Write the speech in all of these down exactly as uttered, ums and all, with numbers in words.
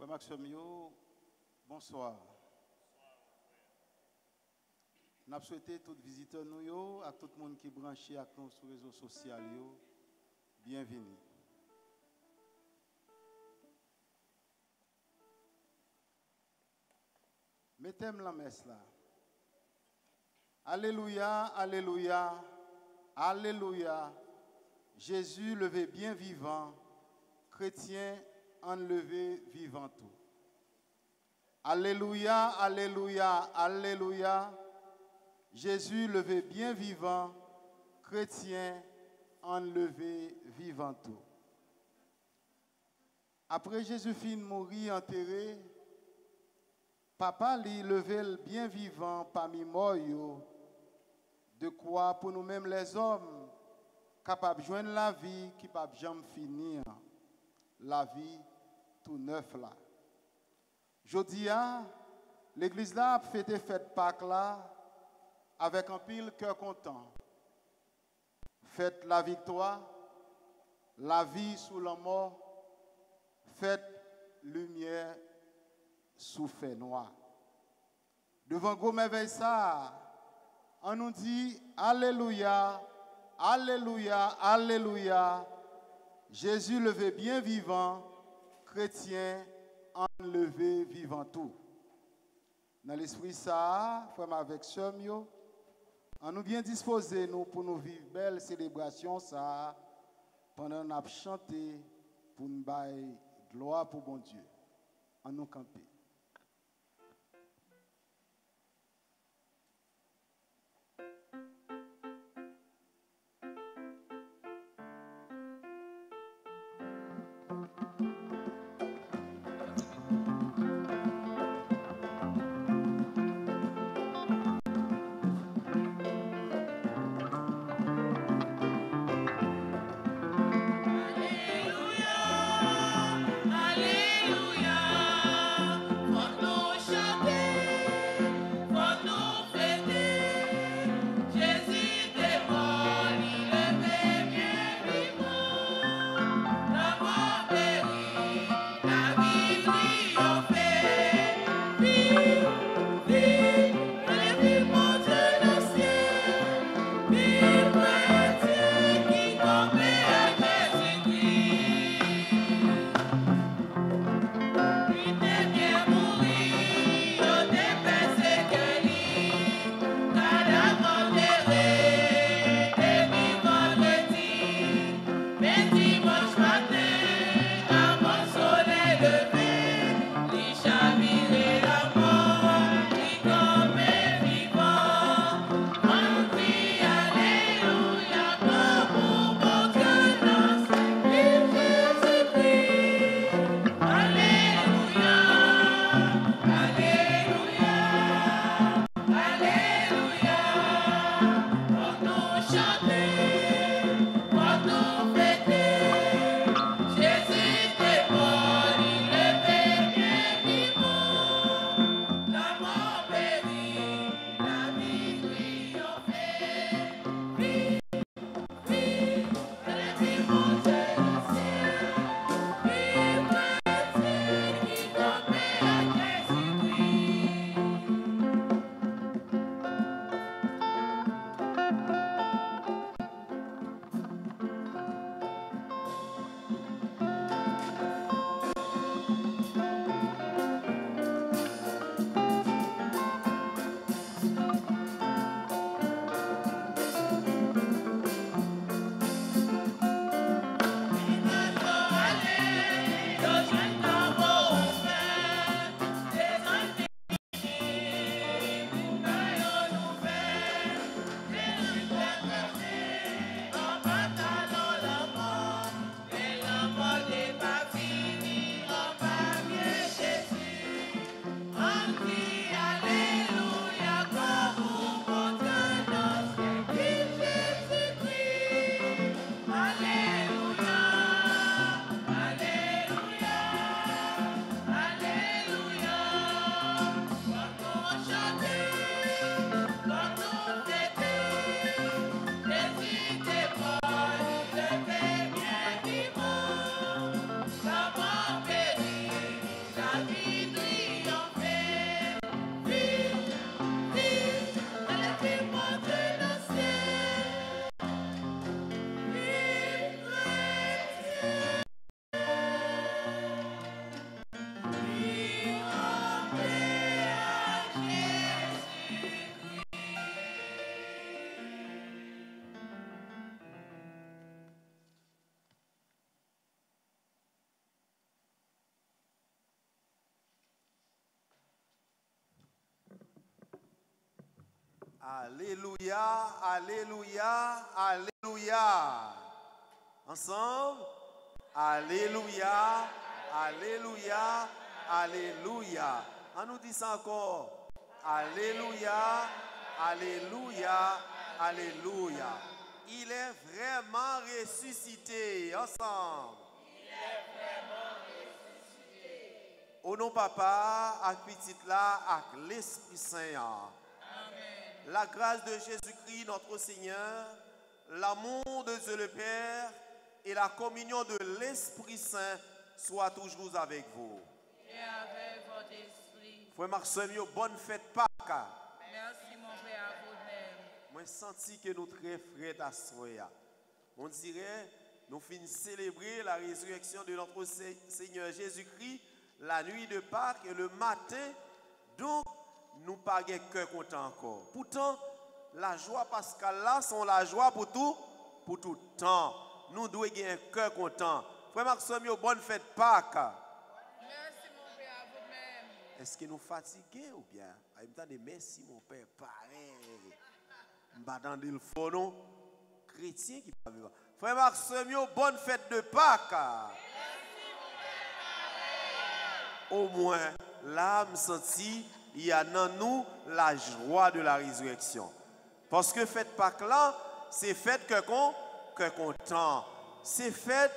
Frère Maxime, bonsoir. Nous avons souhaité tous les visiteurs nous, à tout le monde qui est branché avec nous sur les réseaux sociaux, bienvenue. Mettez-moi la messe là. Alléluia, alléluia, alléluia. Jésus levé bien vivant, chrétien enlevé vivant tout. Alléluia, alléluia, alléluia. Jésus levé bien vivant, chrétien enlevé vivant tout. Après Jésus fin mourir enterré, papa lui levé bien vivant parmi morts, de quoi pour nous-mêmes les hommes capables de joindre la vie qui ne peut jamais finir, la vie tout neuf là. Jodi a, l'église là a fêté fête Pâques là avec un pile cœur content. Fête la victoire, la vie sous la mort, fête lumière sous fait noir. Devant gros merveille ça, on nous dit alléluia, alléluia, alléluia. Jésus levé bien vivant, chrétien enlevé vivant tout. Dans l'esprit ça, frère avec sœur mio, on nous bien disposé nous pour nous vivre belle célébration ça pendant nous avons chanté pour nous bailler gloire pour bon Dieu. On nous camper. Alléluia, Alléluia, alléluia, alléluia. Ensemble, alléluia, alléluia, alléluia. On nous dit ça encore. Alléluia, alléluia, alléluia. Il est vraiment ressuscité. Ensemble. Il est vraiment ressuscité. Au nom papa, avec petit là, avec l'Esprit Saint. La grâce de Jésus-Christ, notre Seigneur, l'amour de Dieu le Père et la communion de l'Esprit Saint soient toujours avec vous. Et avec votre esprit. Frère Marcel, bonne fête Pâques. Merci mon Père à vous-même. Moi, je sens que nous très frères d'Assoya. On dirait, nous finissons célébrer la résurrection de notre Seigneur Jésus-Christ la nuit de Pâques et le matin, donc, nous pas de cœur content encore. Pourtant, la joie pascale là sont la joie pour tout, pour tout temps. Nous devons avoir un cœur content. Frère Maxime, bonne fête Pâques. Merci mon Père à vous-même. Est-ce que nous fatigués ou bien? En même temps, merci mon Père, pareil. M'attendre le faux non chrétien qui va vivre. Frère Maxime, bonne fête de Pâques. Merci mon Père, pareil. Au moins, l'âme sentie. Il y a dans nous la joie de la résurrection. Parce que fête Pâques là, c'est fête que qu'on que content. C'est fête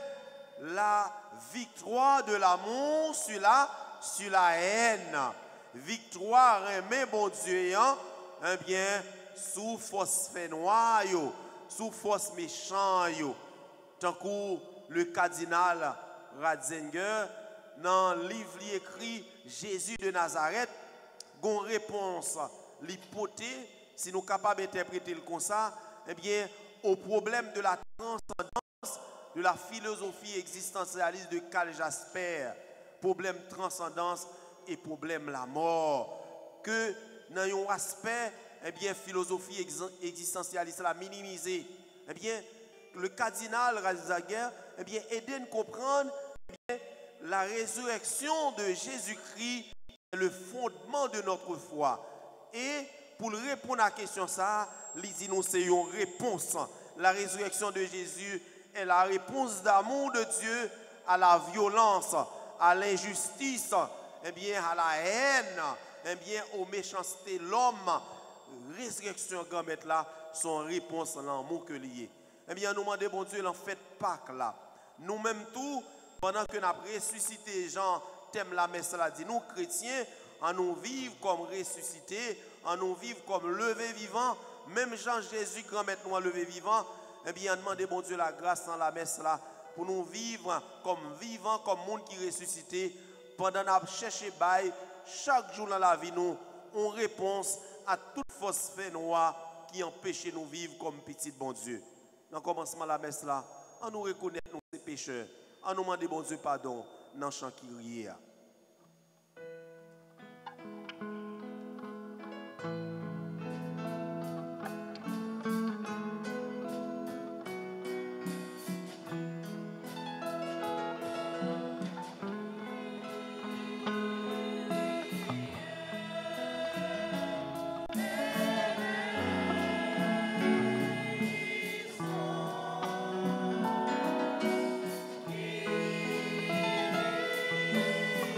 la victoire de l'amour sur la, sur la haine. Victoire, mais bon Dieu, hein, eh bien, sous force fénois, sous force méchant. Tant que le cardinal Ratzinger, dans le livre écrit Jésus de Nazareth, une réponse, l'hypothèse, si nous sommes capables d'interpréter le comme ça, eh bien, au problème de la transcendance de la philosophie existentialiste de Karl Jasper, problème transcendance et problème la mort, que dans un aspect, eh bien, philosophie existentialiste la minimisée, eh bien, le cardinal Ratzinger, eh bien, aide à comprendre eh bien, la résurrection de Jésus-Christ. Le fondement de notre foi. Et pour répondre à la question ça, il dit nous c'est une réponse. La résurrection de Jésus est la réponse d'amour de Dieu à la violence, à l'injustice, et bien à la haine, et bien aux méchancetés de l'homme. Résurrection grand maître là, son réponse à l'amour que lié. Eh bien nous demandons bon Dieu l'en fait Pâques là. Nous-mêmes tout pendant que nous avons ressuscité Jean thème la messe là dit nous chrétiens en nous vivre comme ressuscités, en nous vivre comme levé vivant, même Jean Jésus grand maître nous en levé vivant, eh bien demandez bon Dieu la grâce dans la messe là pour nous vivre comme vivants, comme monde qui ressuscité pendant nous chercher bail chaque jour dans la vie nous on réponse à toute fausse fait noire qui empêche nous vivre comme petit bon Dieu. Dans le commencement de la messe là, on nous reconnaît nos pécheurs, on nous demande bon Dieu pardon dans le chant qui rit. Thank you.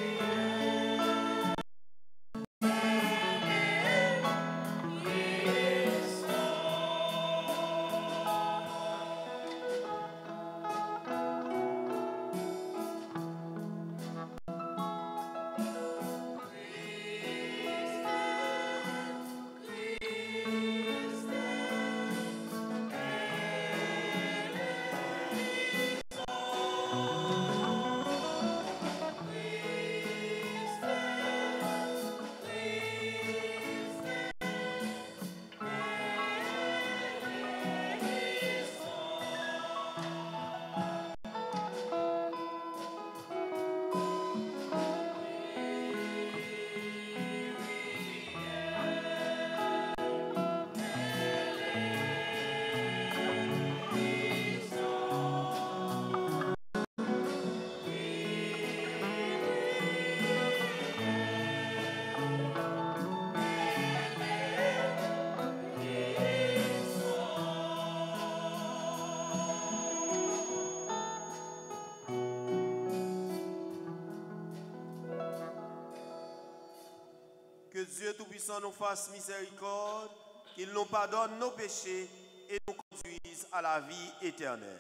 Dieu Tout-Puissant nous fasse miséricorde, qu'il nous pardonne nos péchés et nous conduise à la vie éternelle.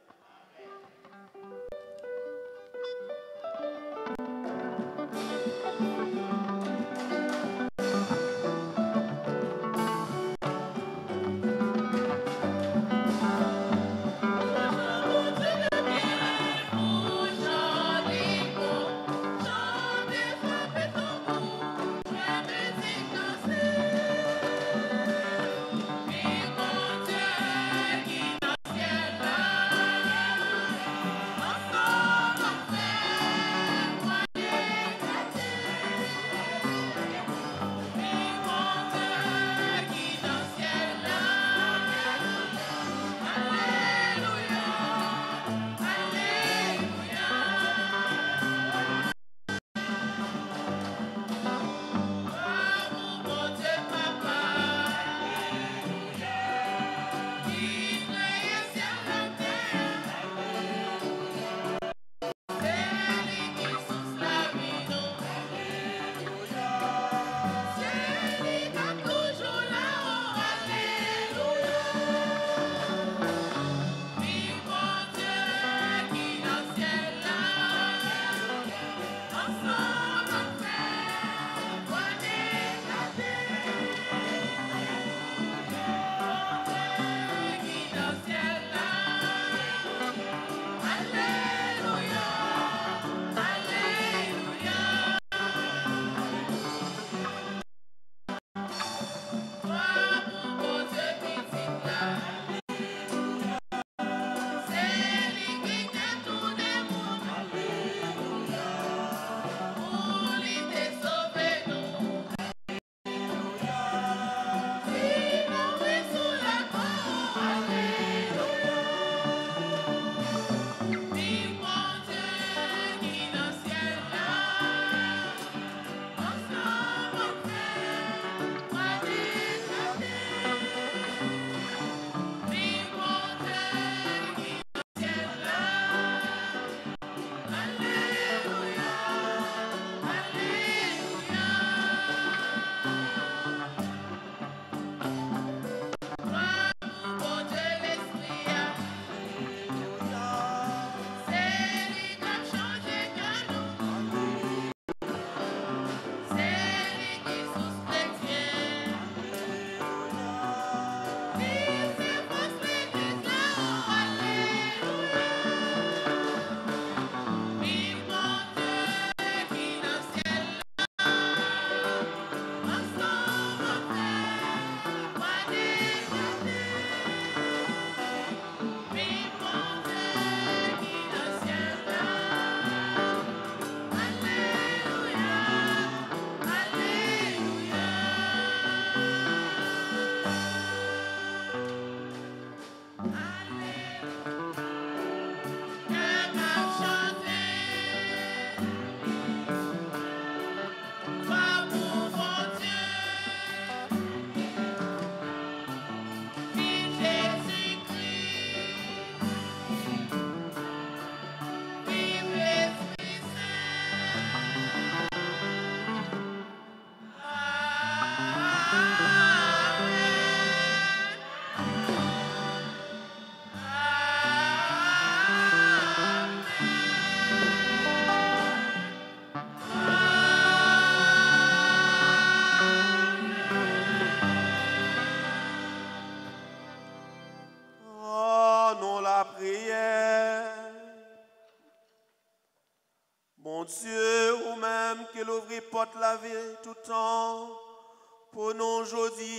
Dieu, ou même que l'ouvrir porte la vie tout temps, pour nous aujourd'hui,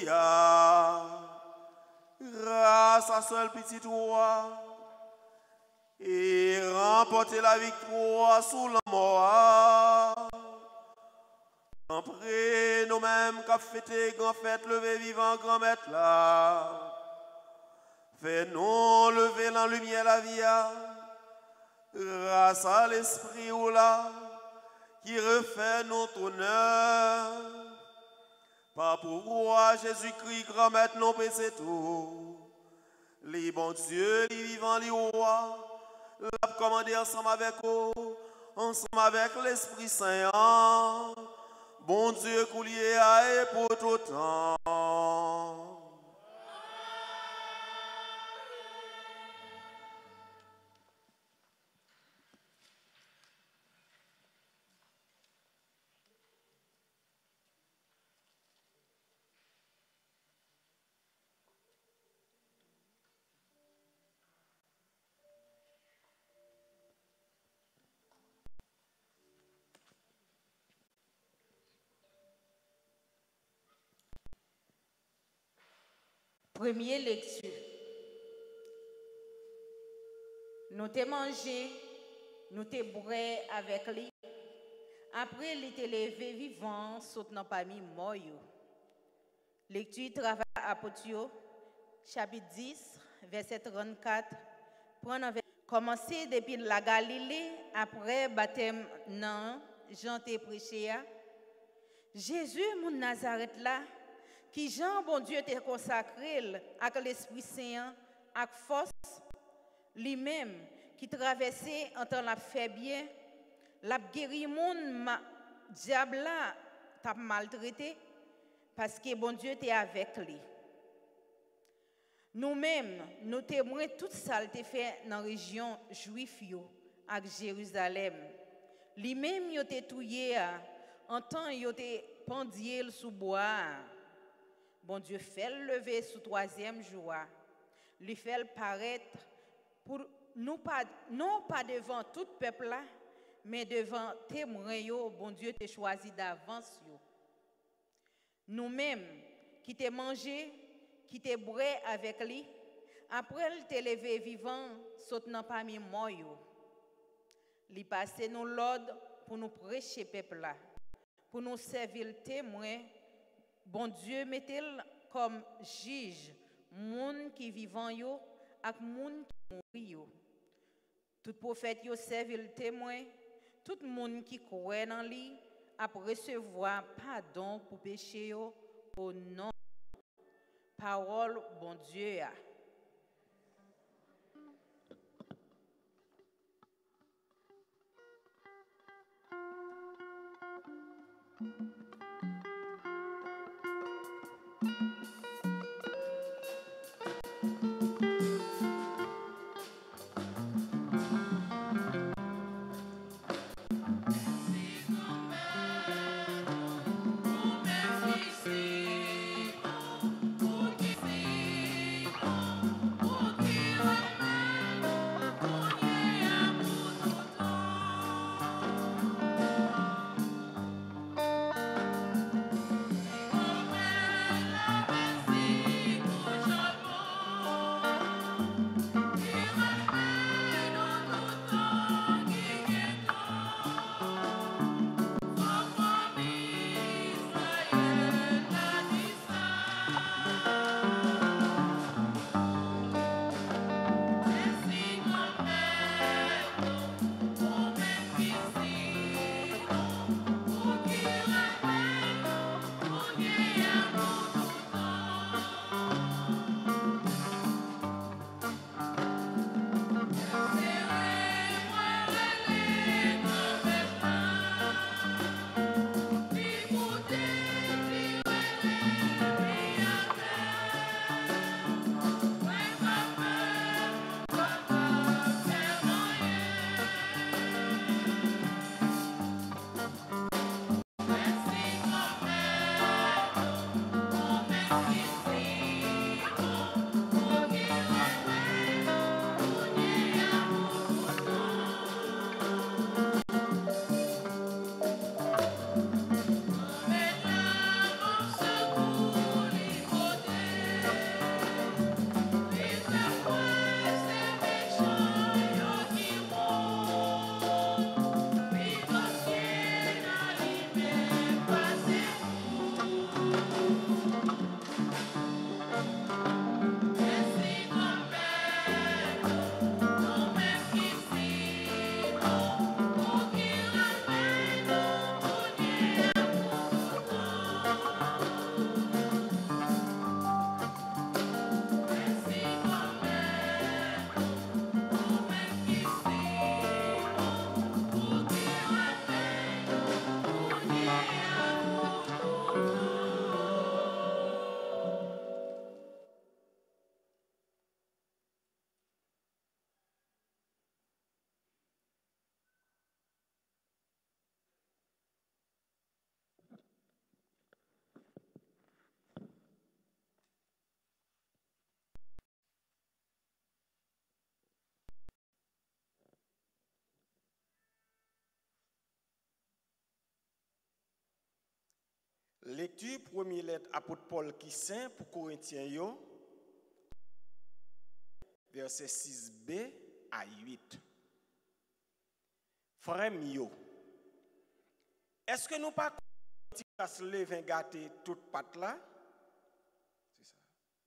grâce à seul petit roi, et remporter la victoire sous la mort. Après nous-mêmes qu'a fêté grand fête, levé vivant grand maître là, fais-nous lever la lumière la vie, grâce à l'esprit ou là, qui refait notre honneur. Par pourquoi Jésus-Christ, grand maître, nous péché tout. Les bons Dieu, les vivants, les rois, l'a commandé ensemble avec vous, ensemble avec l'Esprit Saint. Bon Dieu, coulier à et pour tout temps. Première lecture. Nous t'ai mangé, nous t'ai bourré avec lui. Après, il était levé vivant, sautant parmi mort. Lecture travail apôtre, chapitre dix, verset trente-quatre. Commencé depuis la Galilée, après baptême, non, Jean t'a prêché. Jésus, mon Nazareth là, qui Jean, bon Dieu, t'a consacré avec l'Esprit Saint, avec force, lui-même, qui traversait en temps la fait bien, la guéri mon diable là, t'a maltraité, parce que bon Dieu t'est avec lui. Nous-mêmes, nous témoins tout ça te fait dans la région juive avec Jérusalem. Lui-même, il était touillé en temps il était pendié sous bois. Bon Dieu fait le lever sous troisième jour. Lui fait paraître pour nous pas non pas devant tout peuple là, mais devant témoins yo, bon Dieu t'a choisi d'avance yo. Nous-mêmes qui t'ai mangé, qui t'ai bourré avec lui, après il t'est levé vivant, sautant parmi moi yo. Li passé nous l'ordre pour nous prêcher peuple là, pour nous servir témoin. Bon Dieu mettez-le comme juge moun qui vivant yo ak moun qui mouri yo. Tout prophète yo servir témoin, tout moun qui croit dans lui a recevoir pardon pour péché yo au nom parole bon Dieu a. Lecture première lettre apôtre Paul qui saint pour Corinthiens yo, verset six b à huit. Frère mio, est-ce que nous pas à se lever gâter toute patte là? C'est ça.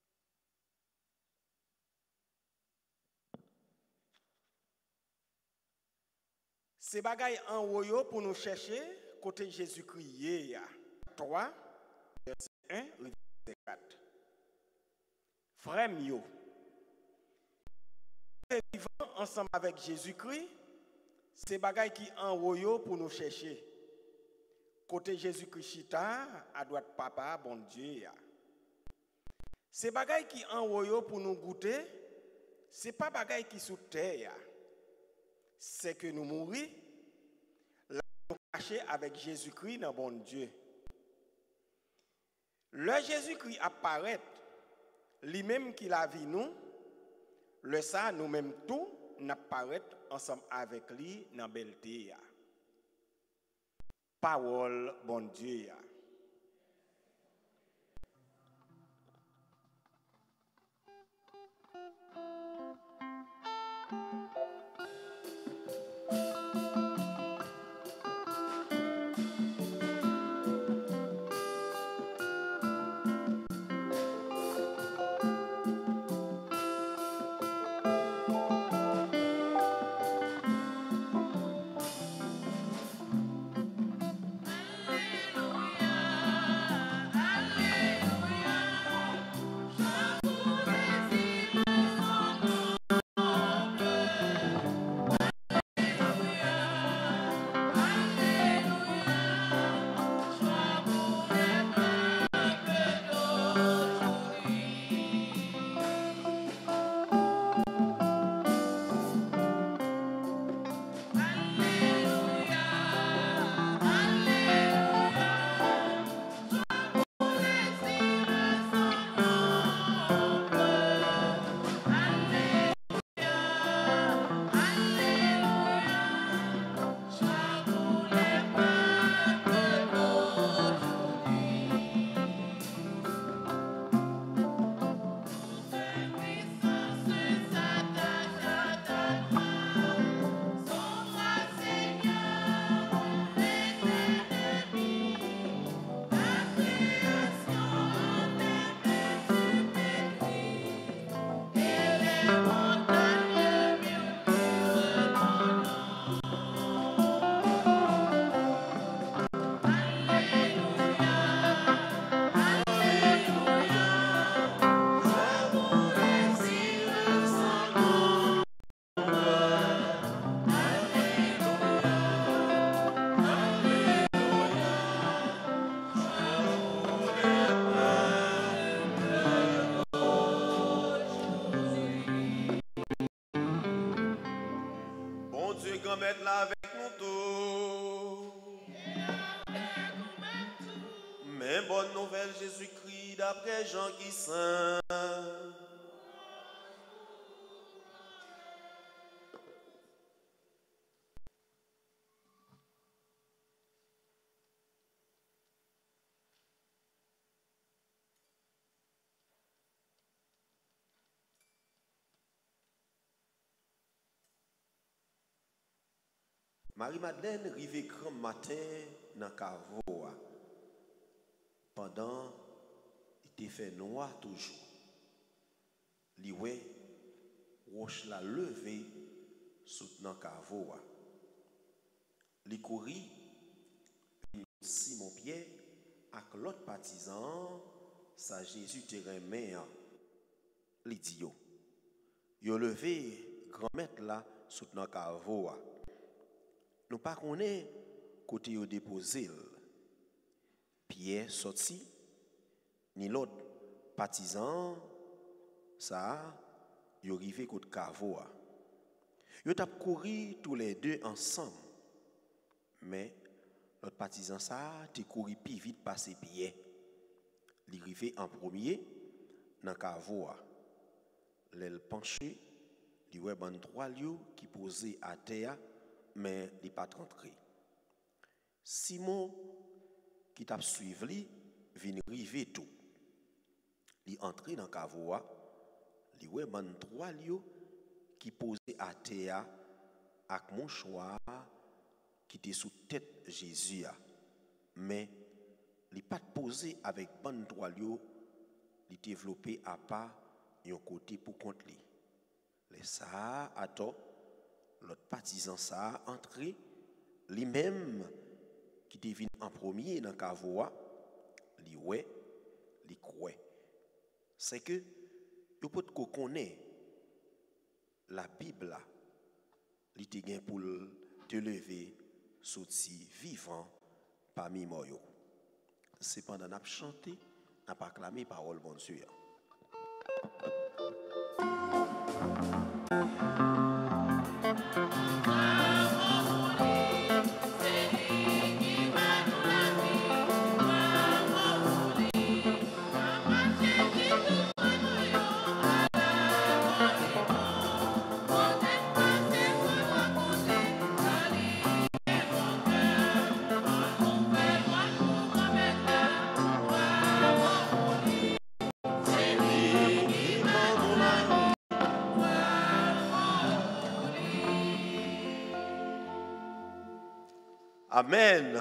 Ces bagailles en haut pour nous chercher côté Jésus-Christ. trois, verset un, verset quatre. Frère mio, vivant ensemble avec Jésus-Christ, c'est bagaille qui en haut pour nous chercher. Côté Jésus-Christ chita, à droite papa, bon Dieu. C'est bagaille qui en haut pour nous goûter, c'est pas bagaille qui sous terre. C'est que nous mourir, là nous cacher avec Jésus-Christ dans bon Dieu. Le Jésus-Christ apparaît, lui-même qui l'a vu nous, le ça nous-mêmes tout n'apparaît ensemble avec lui dans belleté. Parole bon Dieu. Mettre là avec nous tous. Mais bonne nouvelle, Jésus-Christ, d'après Jean qui saint. Marie-Madeleine arrivait grand matin dans le caveau. Pendant, il était fait noir toujours. Li wè, roche la levé soutenant le caveau. Li couri, Simon Pierre, avec l'autre partisan, sa Jésus terrain main. Li dit yo. Yo levé grand maître là soutenant le caveau. Nous ne connaissons pas côté où déposé. Pierre sorti, ni l'autre partisan, ça, ils arrivé côté cavo. Ils ont couru tous les deux ensemble. Mais l'autre partisan, ça, tu couru plus vite passer Pierre. Il est arrivé en premier dans le cavo. L'aile penché, il y a trois lieux qui posaient à terre. Mais il n'est pas rentré. Simon, qui t'a suivi, vient river tout. Il entre dans Kavoa, il voit man trois lieux qui posé à terre avec mon choix qui était sous tête Jésus. Mais il n'est pas posé avec ban trois lieux, il développé à part un côté pour contre lui. Les ça attend l'autre partisan ça entré lui-même qui devine en premier dans Kavoa, li ouais, li croit. C'est que vous pouvez connaître la Bible là, li te gen pour te lever sorti vivant parmi moi. C'est pendant n'a chanté, n'a pas acclamé parole bon Dieu. Amen.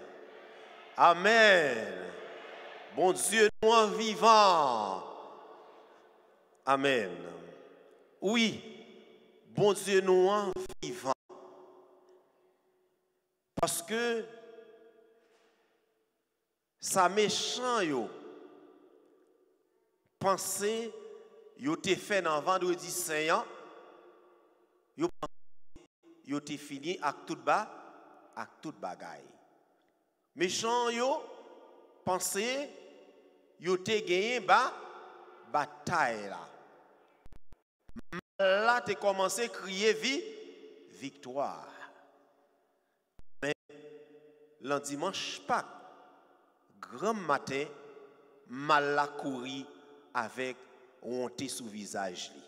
Amen. Bon Dieu, nous en vivant. Amen. Oui, bon Dieu, nous en vivant. Parce que ça méchant yo. Pensez, yo te fait dans vendredi saint, yo yo te fini avec tout bas. À toute bagaille. Méchant yo pensez yo te gagné ba bataille là. Là te commencé crier vie victoire. Mais le dimanche Pâques grand matin mal la courir avec honte sous visage li.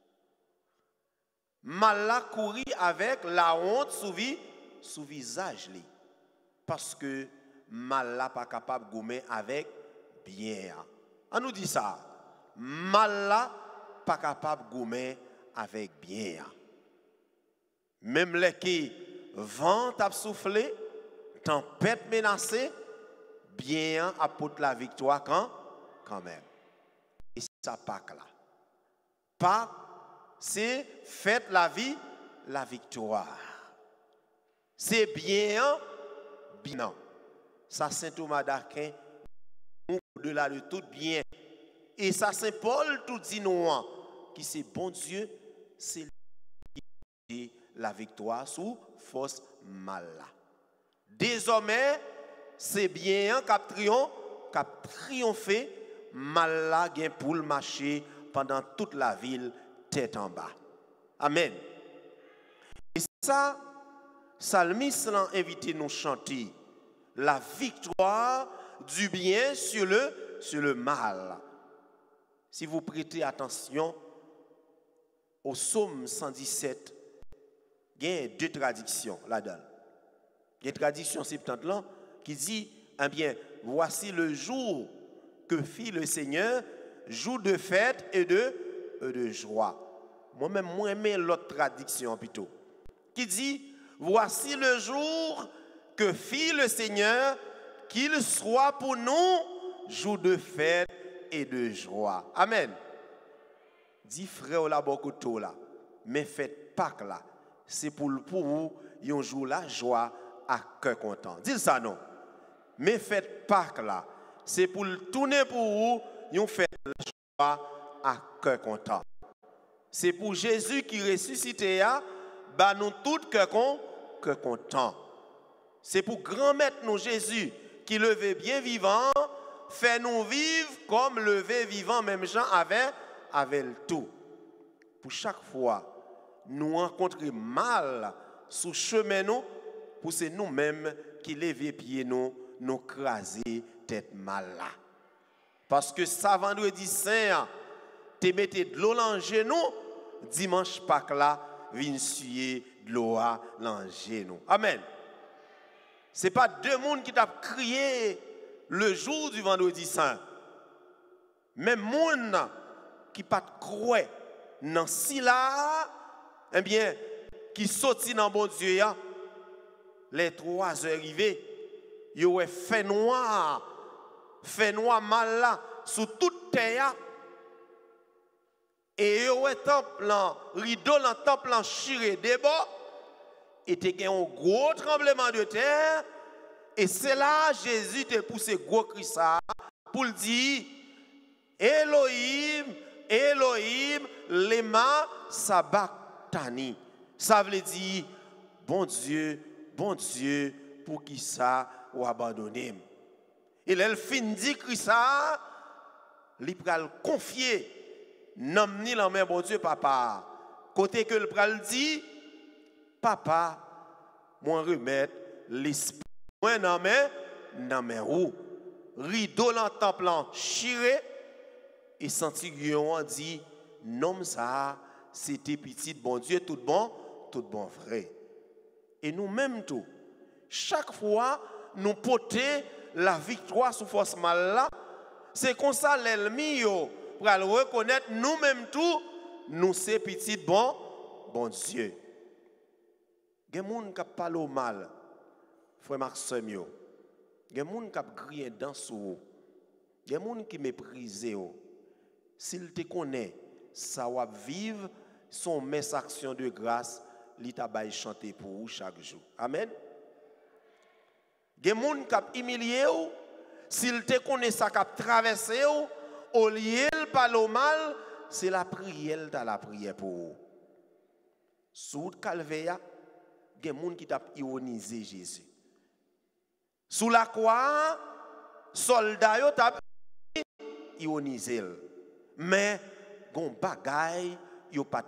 Mal la courir avec la honte sous visage sous visage li parce que mal là pas capable gommer avec bien. On nous dit ça. Mal là pas capable gommer avec bien. Même les qui vent a soufflé, tempête menacée, bien apporte la victoire quand quand même. Et ça Pâques là. Pâques c'est fête la vie, la victoire. C'est bien, bien. Ça, Saint Thomas d'Aquin, au-delà de tout bien. Et ça, Saint Paul, tout dit nous, qui c'est bon Dieu, c'est lui la victoire sous force mal. Désormais, c'est bien qu'a triomphé, mal là, gain pour le marcher pendant toute la ville, tête en bas. Amen. Et ça, Psalmiste l'a invité nous chanter la victoire du bien sur le, sur le mal. Si vous prêtez attention au psaume cent dix-sept, il y a deux traductions là-dedans. Il y a une traduction septante qui dit, eh bien, voici le jour que fit le Seigneur, jour de fête et de, et de joie. Moi-même, moi, j'aime l'autre traduction plutôt, qui dit, voici le jour que fit le Seigneur, qu'il soit pour nous jour de fête et de joie. Amen. Dis frère la bokoto là, mais faites Pâques là, c'est pour pour vous un jour la joie à cœur content. Dis ça non. Mais faites Pâques là, c'est pour tourner pour vous une fête la joie à cœur content. C'est pour Jésus qui ressuscité à bah nous tout cœur content. C'est pour grand maître nous Jésus qui levé bien vivant, fait nous vivre comme levé vivant même Jean avait avec le tout. Pour chaque fois nous rencontrer mal sous chemin nous, pour c'est nous-mêmes qui lever pied nous, nous craser tête mal là. Parce que ça vendredi saint, te mettez de l'eau dans genou, dimanche Pâques là, vin suyer de l'eau dans genou. Amen. C'est pas deux monde qui t'a crié le jour du vendredi saint, même moun qui pas croire dans si là, eh bien, qui sorti dans bon Dieu, les trois heures arrivées, yo fait noir, fait noir mal là, sous toute terre. Et yo temple, rideau dans temple en chiré débat, et te gen un gros tremblement de terre. Et c'est là Jésus te poussé gros cri ça pour le dire Elohim, Elohim, lema sabachthani. Ça veut dire bon Dieu, bon Dieu, pour qui ça ou abandonner. Et elle fin dit cri ça, il pral confier nam ni la main bon Dieu papa. Côté que le pral dit papa, moi remettre l'esprit moi nan main nan main ou rideau dans temple chiré et senti on dit nom ça c'était petit bon Dieu tout bon tout bon vrai. Et nous même tout chaque fois nous porter la victoire sous force mal là, c'est comme ça l'ennemi yo pour le reconnaître nous même tout nous c'est petit bon bon Dieu. Gen moun k'ap parle mal frère Maxime yo. Gen moun k'ap grien dans sou. Gen moun qui méprise yo. S'il te connaît, ça va vivre son mes action de grâce, li ta bay chanter pour vous chaque jour. Amen. Gen moun k'ap humilié ou, s'il te connaît ça k'ap traverser ou, au lieu de parler mal, c'est la prière ta la prière pour vous. Sous calvaire, gen moun qui t'a ironisé Jésus. Sous la croix, soldat yo t'a ironisé. Mais gon bagay yo pas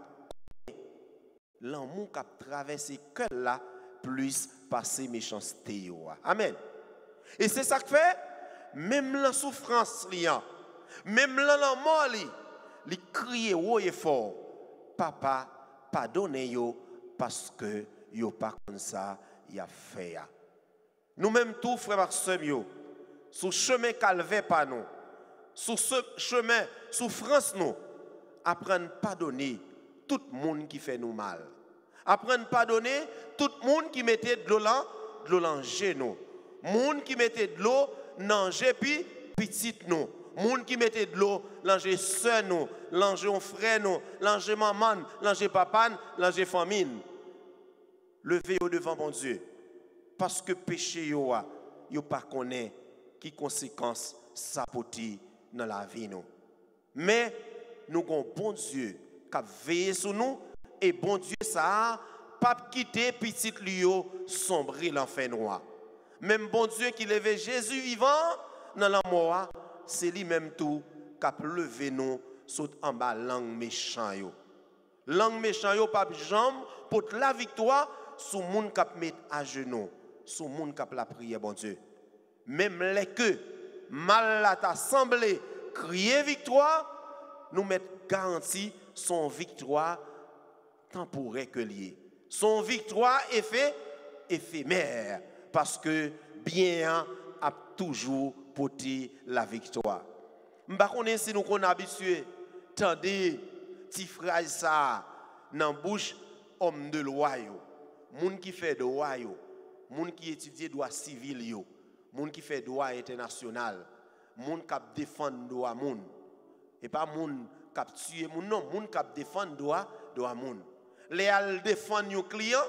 l'amour qui a traversé cœur là plus passer méchanceté yo. Amen. Et c'est ça que fait même la souffrance liant, même la mort li, li crier haut et fort, papa pardonnez yo parce que yo pas comme ça y a fait. Nous même tout frère sœur yo, sur chemin calvaire pas nous, sur ce chemin souffrance nous, apprendre pardonner tout le monde qui fait nous mal. Apprendre pardonner tout le monde qui mettait de l'eau dans de l'eau dans genou. Monde qui mettait de l'eau dans puis petite nous. Monde qui mettait de l'eau dans sœur nous, dans frère nous, dans maman, dans papa, dans famille. Levez-vous devant mon Dieu. Parce que péché yo a, yo pas connaît qui conséquences ça poti dans la vie nous. Mais nous avons bon Dieu qui a veillé sur nous et bon Dieu ça pas quitter petit liyo sombrer l'enfer noir. Même bon Dieu qui levait Jésus vivant dans la mort, c'est lui même tout qui a levé nous saute en bas langue méchant yo. Langue méchant yo pas jambe pour la victoire sous monde qui mettre à genoux, sous monde qui la prière bon Dieu. Même les que mal la t'a semblé crier victoire, nous mettre garantie son victoire temporaire que lié. Son victoire est fait éphémère parce que bien a toujours porté la victoire. M'pa connait si nous qu'on habitué tendez petit phrase ça dans bouche homme de loi yo. Moun qui fait droit yo, moun qui étudie droit civil yo, moun qui fait droit international, moun qui défend droit moun. Et pas moun qui tuer moun non, moun qui défend droit droit moun. Les al défendre yon client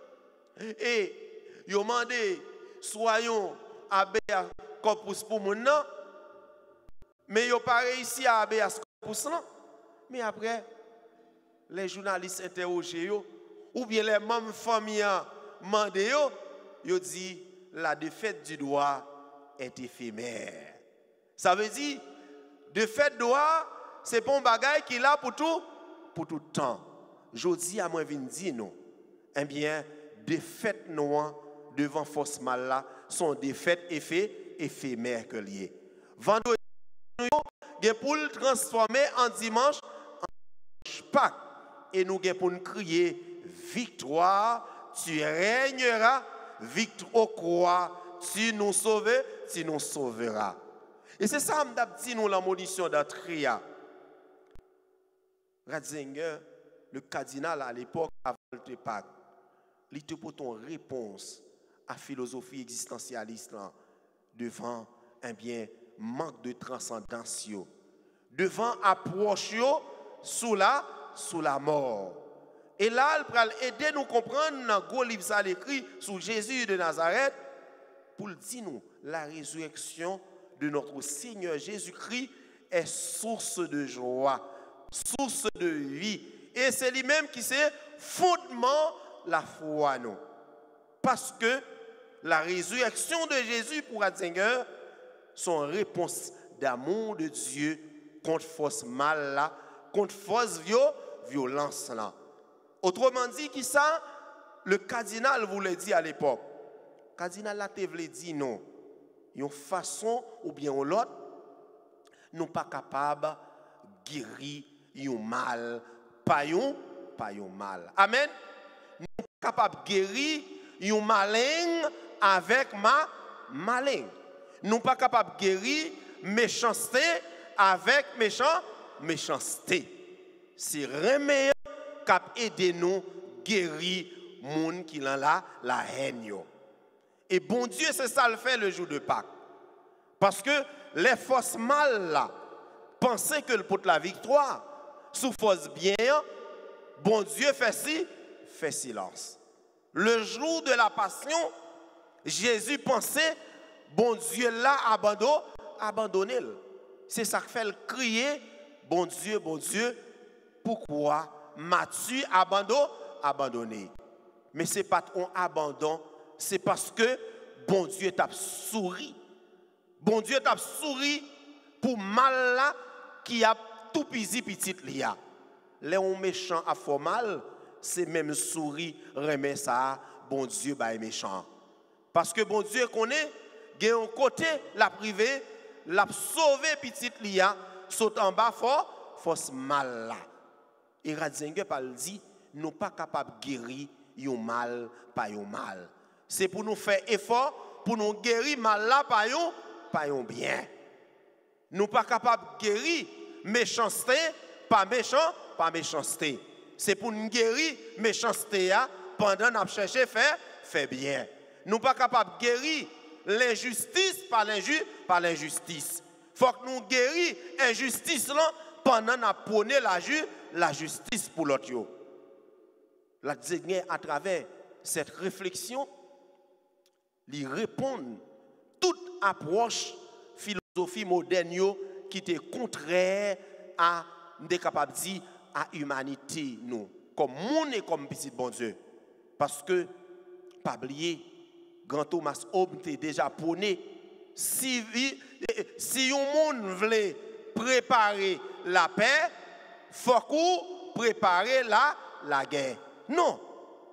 et yo mandé soyons abe corpus pour moun non. Mais yo pas réussi à abe corpus non. Mais après les journalistes interrogé yo ou bien les membres famille mandé yo, yo dit la défaite du droit est éphémère. Ça veut dire défaite du droit c'est pas un bagage qui est là pour tout pour tout temps. Jodi à moi vinn dire non. Eh bien défaite non devant force mal là sont défaite effet éphémère que lié. Vendredi nous pour le transformer en dimanche en Pâques et nous pour nous crier victoire, tu régneras, victoire, croix, tu nous sauves, tu nous sauveras. Et c'est ça que je dis nous la monition d'entrée. Ratzinger, le cardinal à l'époque, avant le Pâques, il te pose une réponse à la philosophie existentialiste là, devant un bien manque de transcendance, devant approche sous la, sous la mort. Et là, il va aider nous à comprendre dans le livre ça écrit sur Jésus de Nazareth pour dire nous la résurrection de notre Seigneur Jésus-Christ est source de joie, source de vie. Et c'est lui-même qui c'est fondement la foi nous. Parce que la résurrection de Jésus pour Ratzinger, son réponse d'amour de Dieu contre force mal là, contre force violence là. Autrement dit, qui ça, le cardinal voulait dire à l'époque. Le cardinal là te voulait dire non. Une façon ou bien l'autre, nous pas capables de guérir un mal, pas un, pas un mal. Amen. Nous pas capables de guérir un malin avec ma malin. Nous pas capables de guérir méchanceté avec méchant, méchanceté. C'est remède cap aider nous guérir monde qui en la la haine yo. Et bon Dieu c'est ça le fait le jour de Pâques. Parce que les forces mal là pensaient que le pour la victoire sous force bien bon Dieu fait si fait silence. Le jour de la passion Jésus pensait bon Dieu l'a abandonné abandonné. C'est ça qui fait le crier bon Dieu bon Dieu pourquoi m'as-tu abandonné? Abandonné. Mais ce n'est pas un abandon, c'est parce que bon Dieu t'a souri. Bon Dieu t'a souri pour mal là qui a tout pisi petit lia. Les méchants à fort mal, c'est même souri remet ça bon Dieu bah méchant. Parce que bon Dieu connaît gagne un côté la privé, l'a sauvé petit lia saute en bas fort force mal là. Et Ratzinger parle dit, nous pas capables de guérir un mal par un mal. C'est pour nous faire effort pour nous guérir mal là par un par un bien. Nous pas capables de guérir méchanceté par méchant par méchanceté. C'est pour nous guérir méchanceté pendant nous chercher faire faire bien. Nous pas capables de guérir l'injustice par l'injustice par l'injustice. Faut que nous guérir injustice là pendant nous prôner la justice la justice pour l'autre. La Seigneur, à travers cette réflexion, lui répond toute approche philosophie moderne qui était contraire à des capable dire à l'humanité nous comme monde et comme petit bon Dieu parce que pas oublier grand Thomas Hobbes était déjà prôné si si un monde voulait préparer la paix faut qu'on préparer la, la guerre. Non.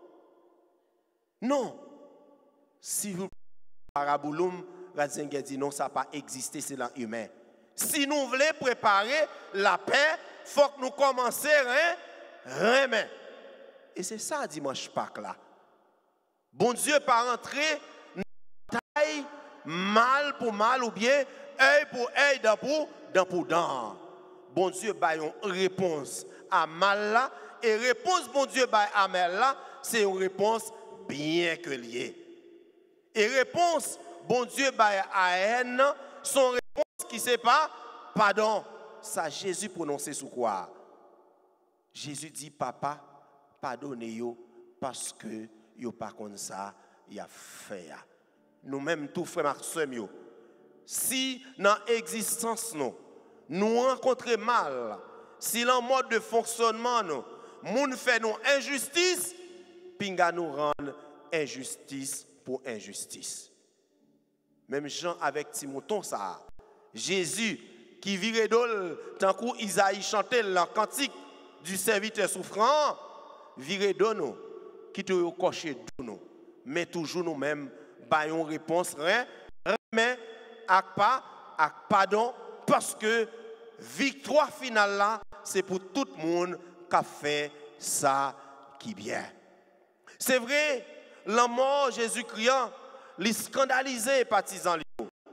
Non. Si vous parabouloum, Ratzinger dit non, ça n'a pas existé, c'est l'humain. Si nous voulons préparer la paix, il faut que nous commencions à remettre. Et c'est ça dimanche Pâques là. Bon Dieu pas rentrer dans taille mal pour mal ou bien œil pour œil, dent pour dent pour dent. Bon Dieu ba une réponse à mal là et réponse bon Dieu ba à mal là c'est une réponse bien que liée. Et réponse bon Dieu ba à haine son réponse qui c'est pas pardon ça Jésus prononcé sous quoi? Jésus dit papa pardonnez yo parce que yo pas comme ça y a fait. Nous même tout frère Maxime yo si dans existence nous nous rencontrons mal, si le mode de fonctionnement nous, moun fait nous injustice, pinga nous rend injustice pour injustice. Même Jean avec Timothée ça. Jésus qui virait d'ol tant que Isaïe chantait la cantique du serviteur souffrant, virait d'ol qui te coché nous, mais toujours nous mêmes baillons réponse rien, mais ak pas ak pardon. Parce que victoire finale là, c'est pour tout le monde qui a fait ça qui bien. C'est vrai, la mort Jésus-Christ, les scandalisés partisans.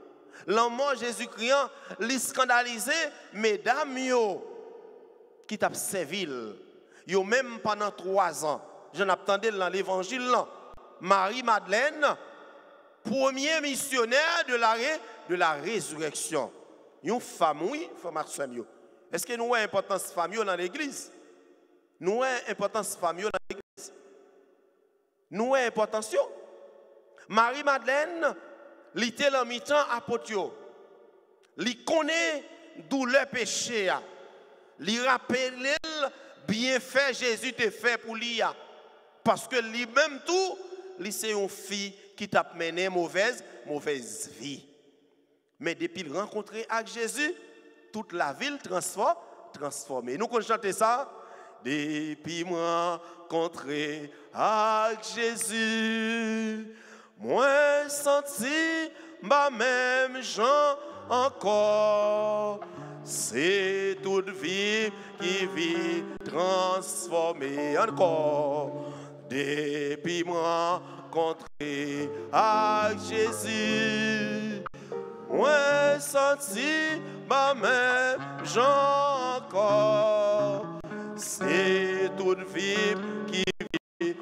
L'homme Jésus-Christ, li scandalisé, mesdames yo, qui t'a servi, yo même pendant trois ans. J'en attendais dans l'évangile, Marie-Madeleine, premier missionnaire de la, de la résurrection. Une femme, oui, femme Maxime. Est-ce que nous avons importance famille dans l'église? Nous avons importance famille dans l'église. Nous avons importance. Marie-Madeleine, elle était en mi-temps apôtre. Elle connaît d'où le péché. Elle rappelle bien fait Jésus te fait pour lui. Parce que lui-même tout, c'est une fille qui t'a mené mauvaise, mauvaise vie. Mais depuis le rencontrer avec Jésus, toute la ville transforme, transformée. Nous connaissons chanter ça. Depuis moi rencontré avec Jésus, moi senti ma même gens encore. C'est toute vie qui vit transformée encore. Depuis moi rencontré avec Jésus, moi senti ma même gens encore. C'est toute vie qui vit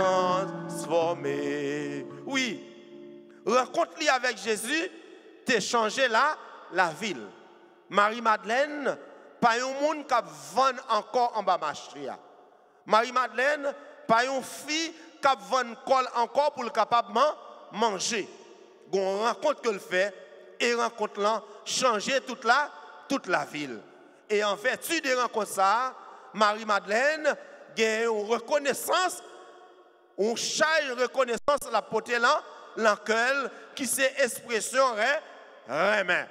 transformée. Oui, rencontre-lui avec Jésus, t'es changé là, la ville. Marie-Madeleine, pas un monde qui vend encore en bas marché. Marie-Madeleine, pas une fille qui vend col encore pour le capable manger. On rencontre que le fait et rencontre là changer toute la toute la ville. Et en vertu de rencontre ça, Marie-Madeleine a une reconnaissance, on charge reconnaissance la portée là, laquelle qui c'est expression remet.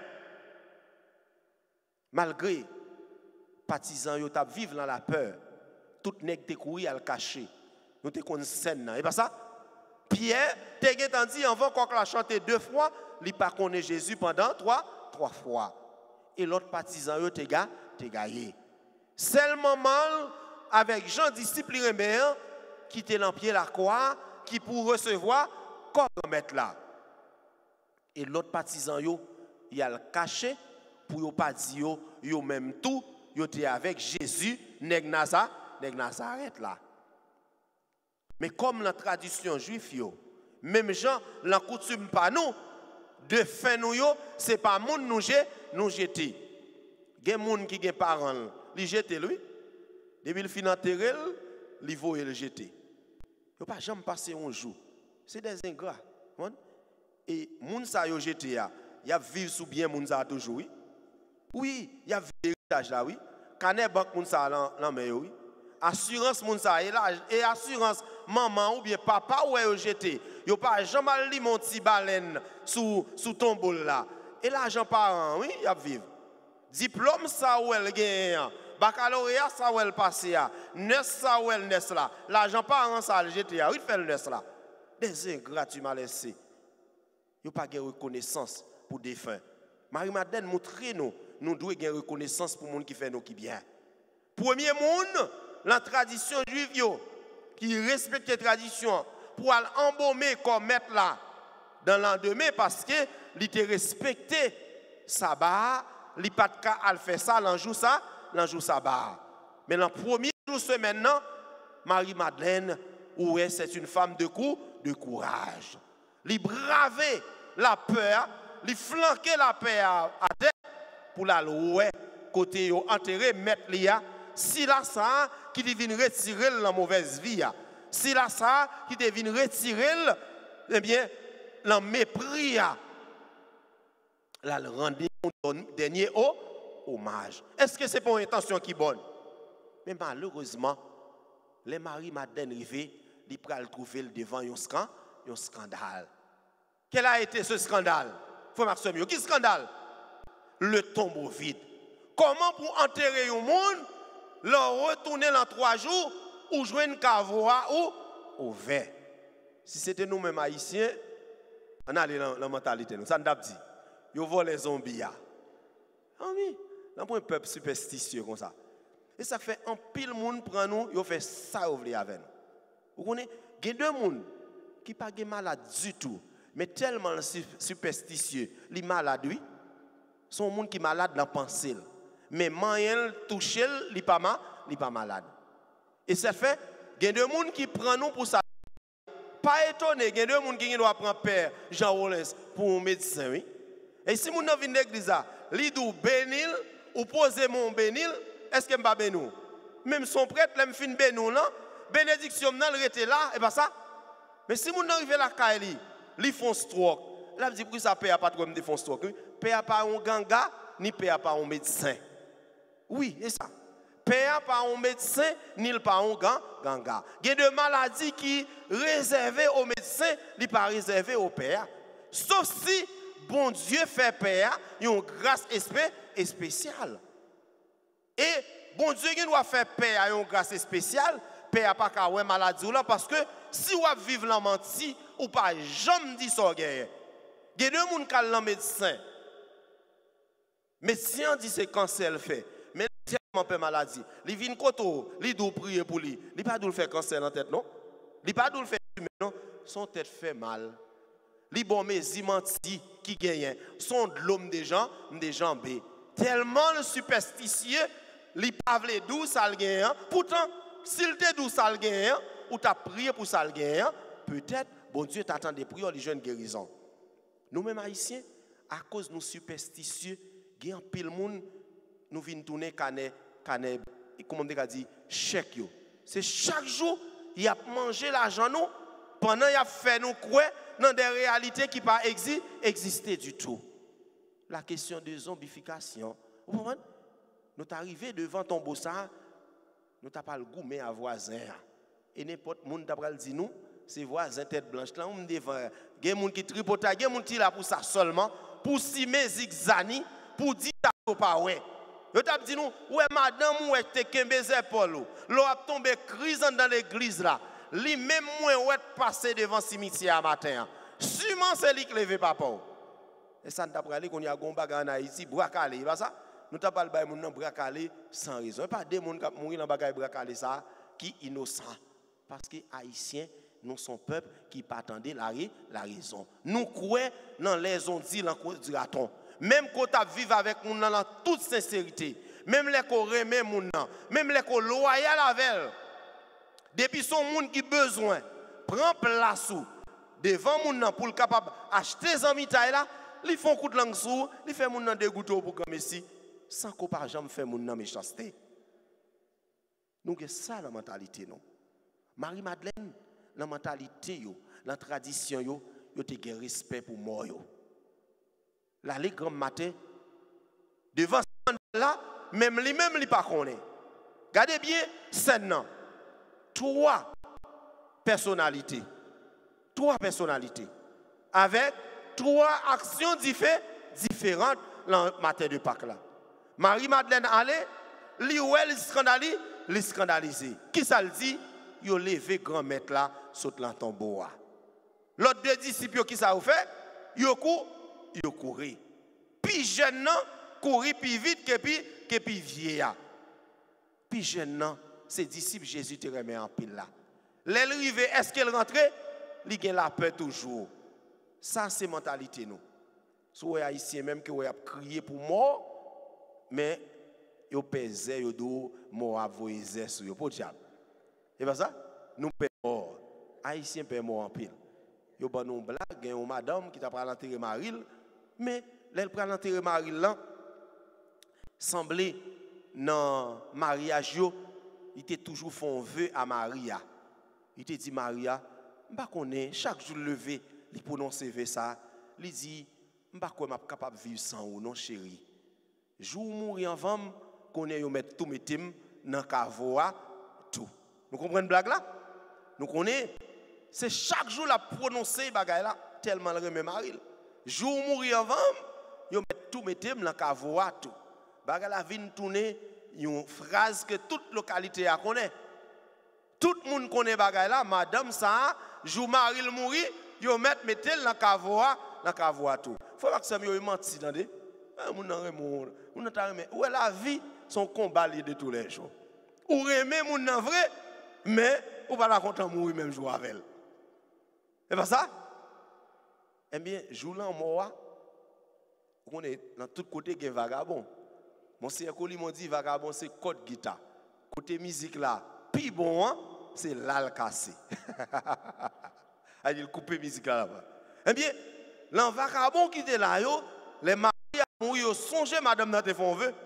Malgré partisans yo t'a vivre dans la peur, tout nèg te courir à le cacher. Nous te connaissons scène et pas ça. Pierre te gen dit avant qu'on la chanter deux fois, il pas connaît Jésus pendant trois trois fois. Et l'autre partisan yo te ga te gagné. Seulement mal avec Jean disciple Rémère qui était dans pied la croix qui pour recevoir comme mettre là. Et l'autre partisan yo il a le caché pour yo pas dire yo, yo même tout yo était avec Jésus nèg Nazareth nèg Nazareth là. Mais comme la tradition juive yo, même gens la coutume pas nous de fin nous yo, c'est pas moun nous jeter nous jeter. Gen moun qui gen parents, li jeter lui. Depuis le fin enterrer, li voye le jeter. Yo pas jamais passer un jour. C'est des ingrats. Et moun sa yo jeter ya, y a vivre sous bien moun sa toujours oui. Oui, y a héritage là oui. Canet banque moun sa nan men oui. Assurance moun sa et là et assurance maman ou bien papa ou yo jeter. Yo pas jamais li mon petit baleine sous sous tombeau là. Et l'argent parent oui, y a vivre. Diplôme ça ou elle gagne. Baccalauréat ça ou elle passe ya. Nes ça ou elle nes là. L'argent parent ça le jeter ya. Oui, fait le nes là. Des ingrats tu m'as laissé. Yo pas de reconnaissance pour défunt. Marie-Madeleine montre nous nous devons gagner reconnaissance pour monde qui fait nous qui bien. Premier monde, la tradition juive yo, qui respecte les traditions pour aller embaumer comme mettre là dans l'an demain parce que il te respecté sabbat, il pas de cas à faire ça l'an jour ça, l'an jour sabbat. Mais le premier jour semaine non, Marie-Madeleine ouais, c'est une femme de coup de courage. Il braver la peur, il flanquer la peur à terre pour la louer côté yo enterrer mettre lia si là ça qui devine retirer la mauvaise vie si là ça qui devine retirer eh bien la mépris la rendre dernier hommage. Est-ce que c'est pour une intention qui bonne? Mais malheureusement les maris Madeleine rivé ils pral trouver devant un scandale un scandale. Quel a été ce scandale? Frère Maxime, qui scandale? Le tombeau vide. Comment pour enterrer un monde, leur retourner dans trois jours, ou jouer une cavoie ou au vert? Si c'était nous-mêmes haïtiens, on allait dans la mentalité. Ça nous a dit. Ils volent les zombies. Ah oui, dans un peuple superstitieux comme ça. Et ça fait un pile monde prend nous, ils fait ça avec nous. Vous connaissez, il y a deux personnes qui ne sont pas malades du tout. mais tellement superstitieux, il est malade, oui. Son monde qui est malade dans la pensée. Mais moyen toucher, il n'est pas, pas malade. Et ça fait, il y a des gens qui prennent nous pour ça. Pas étonné, il y a des gens qui doivent prendre Père Jean Rollins pour un médecin, oui. Et si vous venez de l'église, il dit bénil, ou posez mon bénil, est-ce que je ne pas bénir? Même son prêtre, il fin bénir, non? Bénédiction, il était là, et pas ça. Mais si vous arrivez à la Kaili, ils font stroke. Là, je dis que ça paye pas trop de font stroke. Paye pas un ganga, ni paye pas un médecin. Oui, c'est ça. Paye pas un médecin, ni pas un ganga. Il y a des maladies qui sont réservées aux médecins, ni pas réservées aux pères. Sauf si bon Dieu fait père, une grâce spéciale. Et bon Dieu qui doit faire père une grâce spéciale, père pas qu'à ouais maladie là parce que si vous vivez la menti ou pas jamais dit ça guerre. Il y a deux gens qui ont médecin. Médecin dit c'est cancer le fait. Mais tellement peu maladie. Il vient koto, il doit prier pour lui. Il pas doit faire cancer dans tête non. Il pas doit faire non, son tête fait mal. Li bon mais menti qui gagne sont de l'homme des gens des jambes tellement le superstitieux li pas vle dou ça le gagne pourtant s'il te dou ça le gagne ou t'a prié pour ça le gagne peut-être bon Dieu t'attend des prières les jeunes guérison nous mêmes haïtiens à cause nous superstitieux gagne pile monde nous vinn tourner canet canet comment on dit chèque yo c'est chaque jour il a mangé l'argent nous pendant il a fait nous croire dans des réalités qui pas exi exister du tout. La question de zombification. Vous comprenez? Nous t'arrivons devant ton beau ça, nous t'as pas le goût mais à voisin. Et n'importe monde t'a pas dit nous, c'est voisin tête blanche là, on me devant. Il y a des gens qui tripotent, il y a des gens qui là pour ça seulement, pour simer zigzani, pour dire ça pas ouais. Yo t'a dit nous, ouais madame ouais te kembe épaules, l'eau a tombé crise dans l'église là. Li même moins ouais passer devant cimetière matin. Sûrement c'est lui qui levé papa. Et ça n'a pas dit qu'on y a gomba en Haïti bracalé, pas ça? Nous t'a pas bail moun bracalé sans raison. Pas des moun qui mourir dans bagay bracalé ça qui innocent parce que haïtiens nous sommes peuple qui pas attendait la la raison. Nous croyons dans les on dit l'encourageons. Même quand tu vivre avec moun dans toute sincérité, même les qu'on remet moun nan, même les qu'on loyal avec depuis son monde qui besoin prend place devant moun nan pour le capable acheter zami taille là, ils font coup de langue sou, ils fait moun nan dégoûter pour comme ici sans qu'on pas jamais fait moun nan méchanceté. Nous que ça la mentalité non. Marie Madeleine la mentalité yo, la tradition yo, yo te gen respect pour mort yo. La les grand matin devant là, même lui même li pas connaît. Regardez bien scène nan. Trois personnalités, trois personnalités, avec trois actions différentes dans le matin de Pâques là. Marie-Madeleine allait, li ou elle scandalisé, li scandalisé. Qui ça le dit? Yo levé grand maître là, saute dans tombeau. L'autre deux disciples qui ça a fait? Yo couru, yo couru. Puis jeune nan, courir plus vite que puis que puis vieillard. Puis jeune nan, ses disciples Jésus te remet en pile là. L'arrivée, est-ce qu'elle rentrait? Il y a la peur toujours. Ça, c'est mentalité nous. Soit haïtien même que vous avez crié pour mort, mais vous pesez, vous dites, mort à vous sur vous. Pour diable. Et pas ça? Nous payons mort. Haïtien paye mort en pile. Vous avez une blague, il y a une madame qui t'a pris l'enterrer Maril, mais elle prend l'enterrer Maril là, semblait dans le mariage, il était toujours fait un vœu à Maria. Il te dit Maria, je ne connais chaque jour levé, il prononce ça, il dit, je ne suis pas capable de vivre sans vous, non chérie. Jour mourir en femme, qu'on ait mettre tout mes tim dans le cavoa, tout. Nous comprenons la blague là? Nous connaissons. C'est chaque jour la prononcer bagaille là, tellement le remet Maril. Jour mourir en femme, yo mettre tout mes tim dans le cavoa, tout. Bagaille la vient tourner une phrase que toute localité a connaît. Tout le monde connaît bagaille là, madame ça, jou Maril mouri, yo met metel dans cavoa, dans cavoa tout. Faut pas que ça me menti attendez. Moun nan remou, moun nan ta remè. Ou la vie son combat de tous les jours. Ou remè moun nan vrai, mais ou pas la content mourir même jour avec elle. C'est pas ça? Eh bien, jour là, moi, on est dans tout côté qui est vagabond. Mon seigneur Coli m'a dit vagabond, c'est code guitare. Côté musique là, puis bon, hein, c'est l'al cassé. Il coupe musique là là-bas. Eh bien, l'en vagabond qui était là, yo, les maris ont yo songé madame dans te font vœu.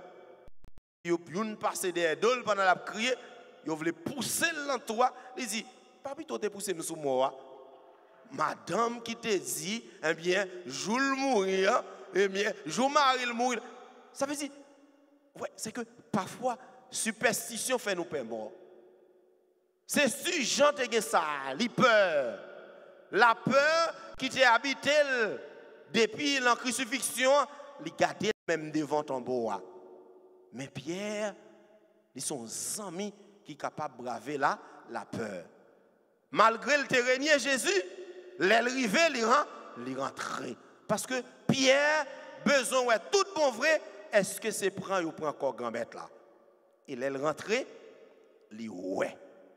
Yo une passer derrière dol pendant la crier, yo voulait pousser l'entour, il dit papi toi te pousser nous sous moi. Madame qui te dit eh bien, joue le mourir, eh bien, joue mari le mourir. Ça veut dire ouais, c'est que parfois superstition fait nous perdre mort. C'est si gens te ça, li peur. La peur qui t'a habité depuis la crucifixion, li garder même devant ton bois. Mais Pierre, ils sont amis qui sont capables de braver la, la peur. Malgré le terrain Jésus, l'arrivée, il rentre. Parce que Pierre, besoin de tout bon vrai, est-ce que c'est prend ou prend encore grand-mère là? Il est rentré, il ouais.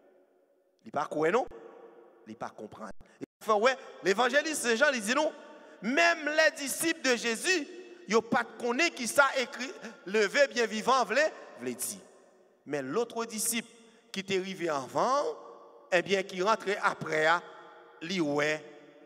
Il pas quoi non? Il pas comprendre. Enfin ouais, l'évangéliste Jean il dit non, même les disciples de Jésus, ils n'ont pas de connaître qui ça écrit levé bien vivant vle vle dit. Mais l'autre disciple qui est arrivé avant, eh bien qui rentrait après li ouais,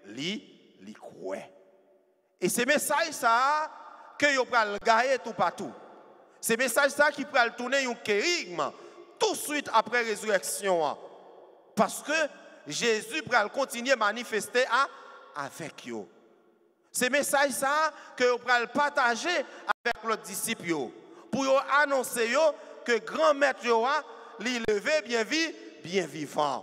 li li quoi. Et c'est message ça que yo pral gagner tout partout. C'est message ça qui pral tourner un kérigme tout de suite après résurrection. Parce que Jésus pral continuer à manifester avec eux. C'est message ça que vous pouvez partager avec les disciples pour annoncer que grand maître li levé bien vie bien vivant.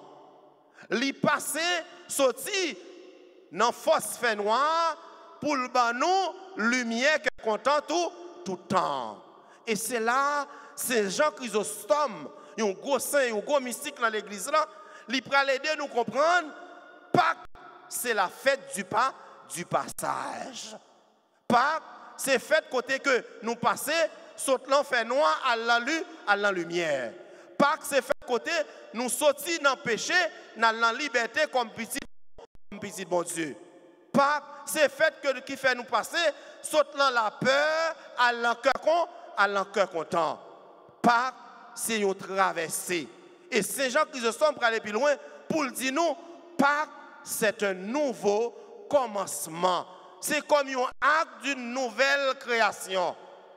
Li passé sorti dans force fait noir pour le banou lumière que content tout tout temps. Et c'est là c'est Jean Chrysostome, un gros saint, un gros mystique dans l'église là, li pral aider nous comprendre Pâques c'est la fête du pain du passage. Pâques, c'est fait côté que nous passons, saute l'enfer noir à la lumière, à la lumière. Pâques, c'est fait côté nous sortis dans le péché, dans la liberté comme petit, comme petit bon Dieu. Pâques, c'est fait que qui fait nous passer, saute dans la peur, à l'encoeur à l'encoeur content. Pâques, c'est une traversée. Et Saint Jean Chrysostome pour aller plus loin, pour le dire nous, Pâques, c'est un nouveau commencement. C'est comme un acte d'une nouvelle création.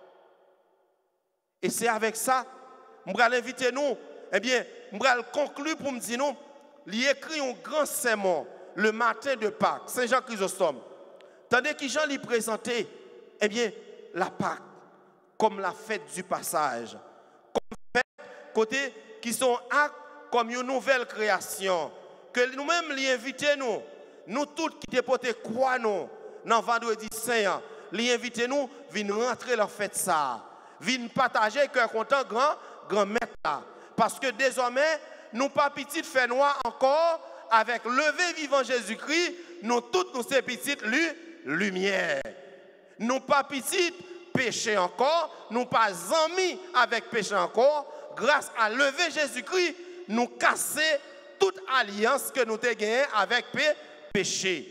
Et c'est avec ça, je vais l'inviter nous, eh bien, je vais conclure pour me dire nous, il écrit un grand sermon le matin de Pâques, Saint Jean Chrysostome. Tandis que Jean lui présentait, eh bien, la Pâques comme la fête du passage, comme fête côté qui sont actes comme une nouvelle création, que nous-mêmes lui invitons nous. Nous tous qui déportés quoi nous dans vendredi saint, les invités nous viennent rentrer dans fête ça. Viennent partager cœur content grand grand maître là. Parce que désormais nous pas petite fait noir encore avec levé vivant Jésus-Christ, nous toutes nous ces petites lumière. Nous pas petite péché encore, nous pas amis avec péché encore, grâce à lever Jésus-Christ, nous casser toute alliance que nous avons gagnée avec péché. Péché.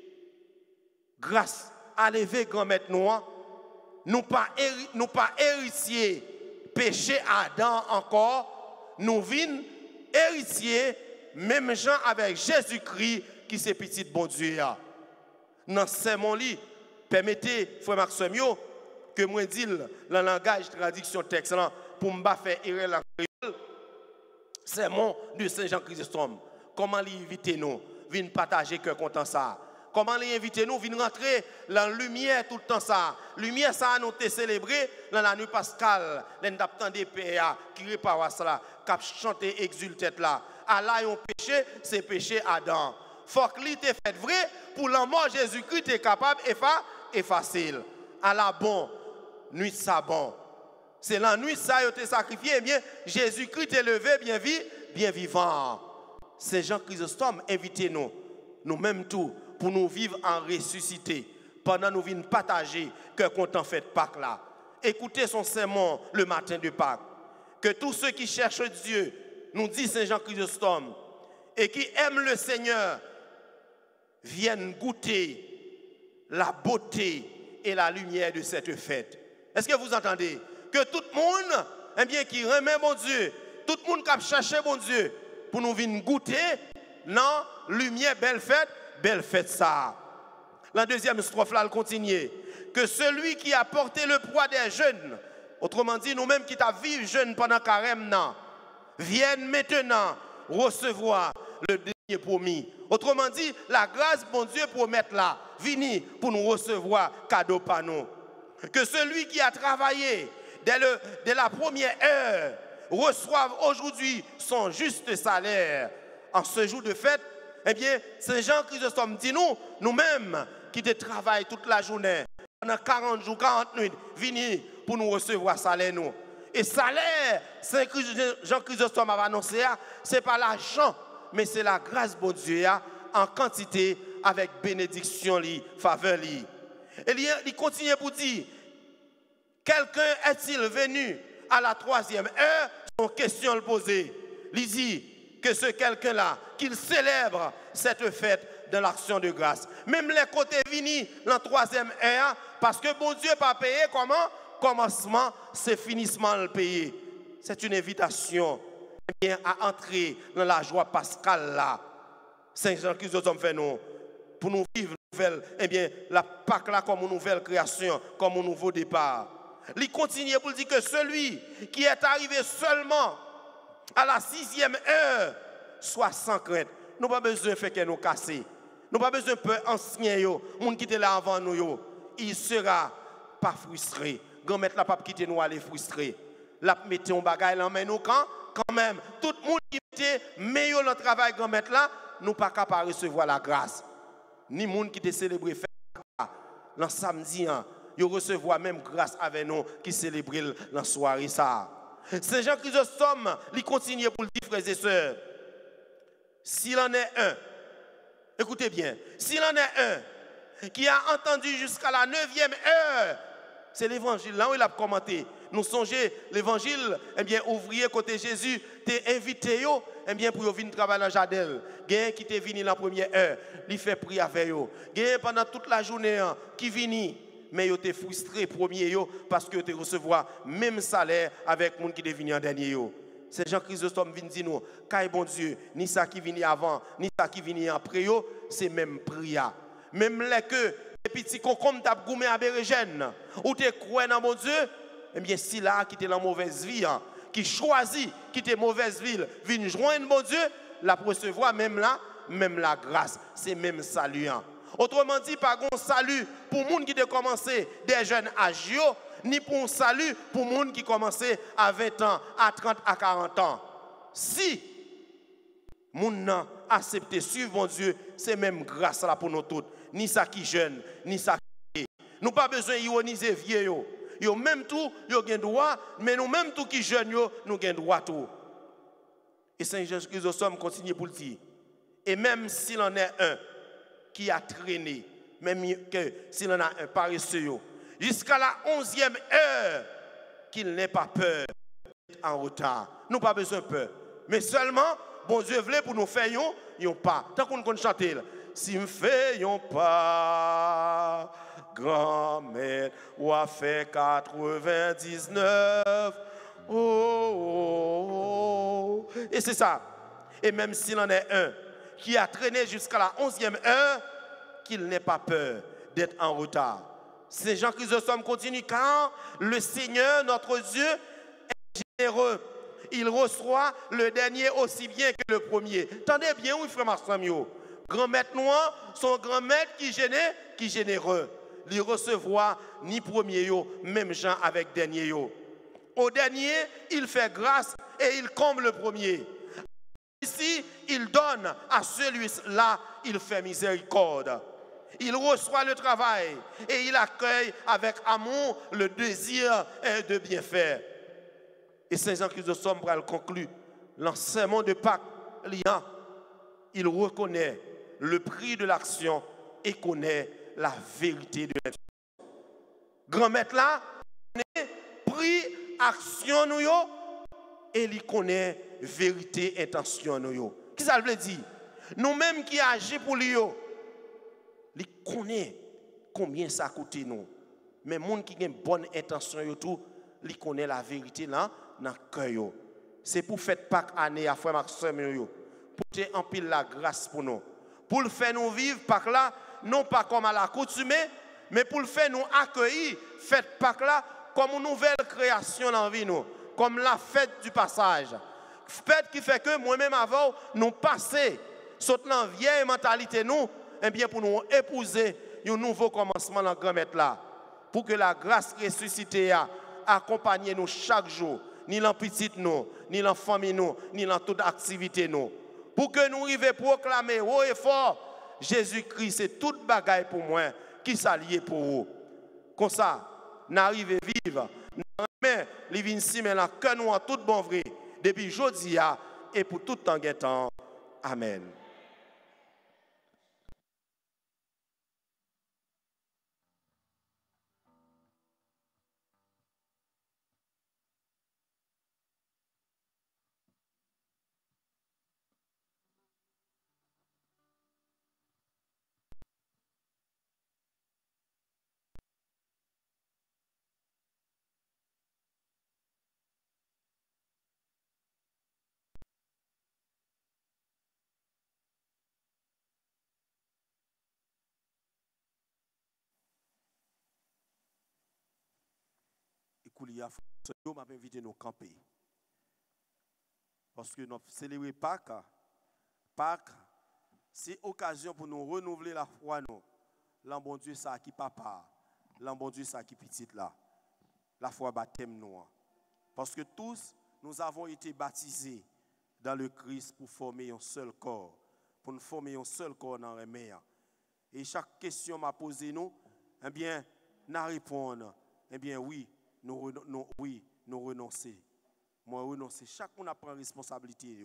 Grâce à lever grand-maître noir, nous pas nous pas héritiers péché Adam encore, nous vînes héritiers même gens avec Jésus-Christ qui c'est petit bon Dieu. Dans ce mon lit, permettez frère Maxime que moi dis le langage traduction texte là pour me faire errer la créole. Sermon de Saint Jean Chrysostome. Comment l'inviter nous? Viens partager que content ça. Comment les inviter nous viennent rentrer dans la lumière tout le temps ça. Lumière ça nous te célébrer dans la nuit pascale. L'en d'aptendre des P A qui répare ça qui chanter exulté là. Allah yon péché, c'est péché Adam. Faut que li te fait vrai pour la mort Jésus-Christ est capable et facile. Allah bon, nuit ça bon. C'est la nuit ça yo te sacrifié eh bien Jésus-Christ est levé bien vie, bien vivant. C'est Jean Chrysostome, invitez-nous, nous-mêmes tout, pour nous vivre en ressuscité, pendant nous venons partager que content fait Pâques là. Écoutez son sermon le matin de Pâques. Que tous ceux qui cherchent Dieu, nous dit Saint Jean Chrysostome, et qui aiment le Seigneur, viennent goûter la beauté et la lumière de cette fête. Est-ce que vous entendez? Que tout le monde, eh bien, qui remet mon Dieu, tout le monde qui a cherché mon Dieu, pour nous venir goûter, non, lumière, belle fête, belle fête ça. La deuxième strophe là, elle continue. Que celui qui a porté le poids des jeunes, autrement dit, nous-mêmes qui t'a vécu jeunes pendant carême, non, viennent maintenant recevoir le dernier promis. Autrement dit, la grâce, bon Dieu, promet là, vini pour nous recevoir cadeau par nous. Que celui qui a travaillé dès, le, dès la première heure reçoive aujourd'hui son juste salaire. En ce jour de fête, eh bien, Saint Jean Chrysostome dit nous, nous-mêmes qui te travaillons toute la journée, pendant quarante jours, quarante nuits, vini pour nous recevoir salaire nous. Et salaire, Saint Jean Chrysostome a annoncé, ce n'est pas l'argent, mais c'est la grâce de Dieu en quantité avec bénédiction, li, faveur. Li. Et il continue pour dire, quelqu'un est-il venu à la troisième heure? Son question le poser. Il dit que ce quelqu'un-là, qu'il célèbre cette fête de l'action de grâce. Même les côtés vini la troisième heure, parce que bon Dieu pas payé comment? Commencement, c'est finissement le payer. C'est une invitation eh bien, à entrer dans la joie pascale là. Saint Jean Chrysostome fait nous pour nous vivre nouvelle, eh bien, la Pâque là comme une nouvelle création, comme un nouveau départ. Il continue pour dire que celui qui est arrivé seulement à la sixième heure soit sans crainte. Nous n'avons pas besoin de faire que nous casser. Nous n'avons pas besoin de peur ancien, les gens qui étaient là avant nous. Yo. Il ne sera pas frustré. Grand-mère n'a pas quitté nous aller frustré. La mettez un bagage là, mais nous quand, quand même, tout le monde qui était meilleur dans le travail grand-mère là, nous pas capable de recevoir la grâce. Ni le monde qui était célébré le samedi, ils recevoir même grâce avec nous qui célèbrent la soirée ça. Saint Jean Chrysostome, il continue pour le dire, frères et sœurs. S'il en est un, écoutez bien, s'il en est un qui a entendu jusqu'à la neuvième heure, c'est l'évangile là où il a commenté. Nous songez l'évangile, eh bien, ouvrier côté Jésus, t'es invité yo, eh bien, pour venir travailler dans Jadel. Gain qui t'est venu la première heure, il fait prier avec yo. Gain pendant toute la journée, qui vini, mais yo t'es frustré premier yo, parce que tu recevoir même salaire avec monde qui t'est venu en dernier yo. C'est Jean Chrysostome vient dire nous, car bon Dieu, ni ça qui vient avant, ni ça qui vient après yo, c'est même prière. Même les que les petits concombre t'a goumé à Bérégène, ou t'es croix dans mon Dieu, eh bien si là qui t'es dans mauvaise vie, hein, qui choisit quitter mauvaise ville, vient joindre mon Dieu, la recevoir même là, même la grâce, c'est même salut. Hein. Autrement dit, pas un salut pour les gens qui ont commencé des jeunes âges, ni pour un salut pour les gens qui ont commencé à vingt ans, à trente, à quarante ans. Si les gens accepté suivre mon Dieu, c'est même grâce là pour nous tous. Ni ça qui jeune, ni ça qui nous n'avons pas besoin d'ironiser vieux. Yo même tout, yo ont droit, mais nous même tout qui jeunes, nous avons droit tout. Et Saint Jean Chrysostome continue pour le dire. Et même s'il en est un qui a traîné, même que s'il en a un paresseux, jusqu'à la onzième heure, qu'il n'ait pas peur d'être en retard. Nous n'avons pas besoin de peur. Mais seulement, bon Dieu voulait pour nous faire yon pas. Tant qu'on peut chanter, si me fait yon pas, grand-mère, ou a fait quatre-vingt-dix-neuf. Oh, oh, oh. Et c'est ça. Et même s'il en est un qui a traîné jusqu'à la onzième heure, qu'il n'ait pas peur d'être en retard. Saint Jean Chrysostome continue, car le Seigneur, notre Dieu, est généreux. Il reçoit le dernier aussi bien que le premier. Tendez bien, oui, frère Marsamio. Grand-maître noir, son grand-maître qui génère, qui généreux. Il recevoir ni premier yo, même Jean avec dernier yo. Au dernier, il fait grâce et il comble le premier. Ici, il donne à celui-là, il fait miséricorde. Il reçoit le travail et il accueille avec amour le désir de bien faire. Et Saint Jean Chrysostome conclut l'enseignement de Pâques, il reconnaît le prix de l'action et connaît la vérité de l'action. Grand-maître là, connaît prix, action nous yo, et il connaît vérité, intention nous yo. Qu'est-ce que ça veut dire? Nous-mêmes qui agissons pour lui, il connaît combien ça coûte nous. Mais les gens qui ont une bonne intention, ils connaissent la vérité là, dans le cœur. C'est pour faire Pâques année à frère Maxime, pour te empiler la grâce pour nous. Pour le faire nous vivre Pâques là, non pas comme à l'accoutumée, mais pour le faire nous accueillir, fête Pâques là, comme une nouvelle création dans la vie nous, comme la fête du passage. Fête qui fait que moi-même avant, nous passer, sauter dans la vieille mentalité nous, et bien pour nous épouser un nouveau commencement dans le grand maître là. Pour que la grâce ressuscitée accompagne nous chaque jour, ni dans petite nous, ni dans famille nous, ni dans toute activité nous. Pour que nous arrivions à proclamer haut et fort, Jésus-Christ c'est toute bagaille pour moi, qui s'allie pour vous. Comme ça, nous arrivons à vivre, nous arrivons à vivre ici, mais que nous en tout bon vrai, depuis aujourd'hui et pour tout temps et temps. Amen. Koulia, je m'a invité nous camper. Parce que nous célébrons Pâques. Pâques, c'est occasion pour nous renouveler la foi. Nous. L'en bon Dieu, ça qui papa. L'en bon Dieu, ça qui petite là. La foi baptême nous. Parce que tous, nous avons été baptisés dans le Christ pour former un seul corps. Pour nous former un seul corps dans le meilleur. Et chaque question m'a posé nous, eh bien, nous répondons, eh bien oui. Nous, nous, oui, nous renoncer. Moi, renoncer. Chaque monde prend responsabilité.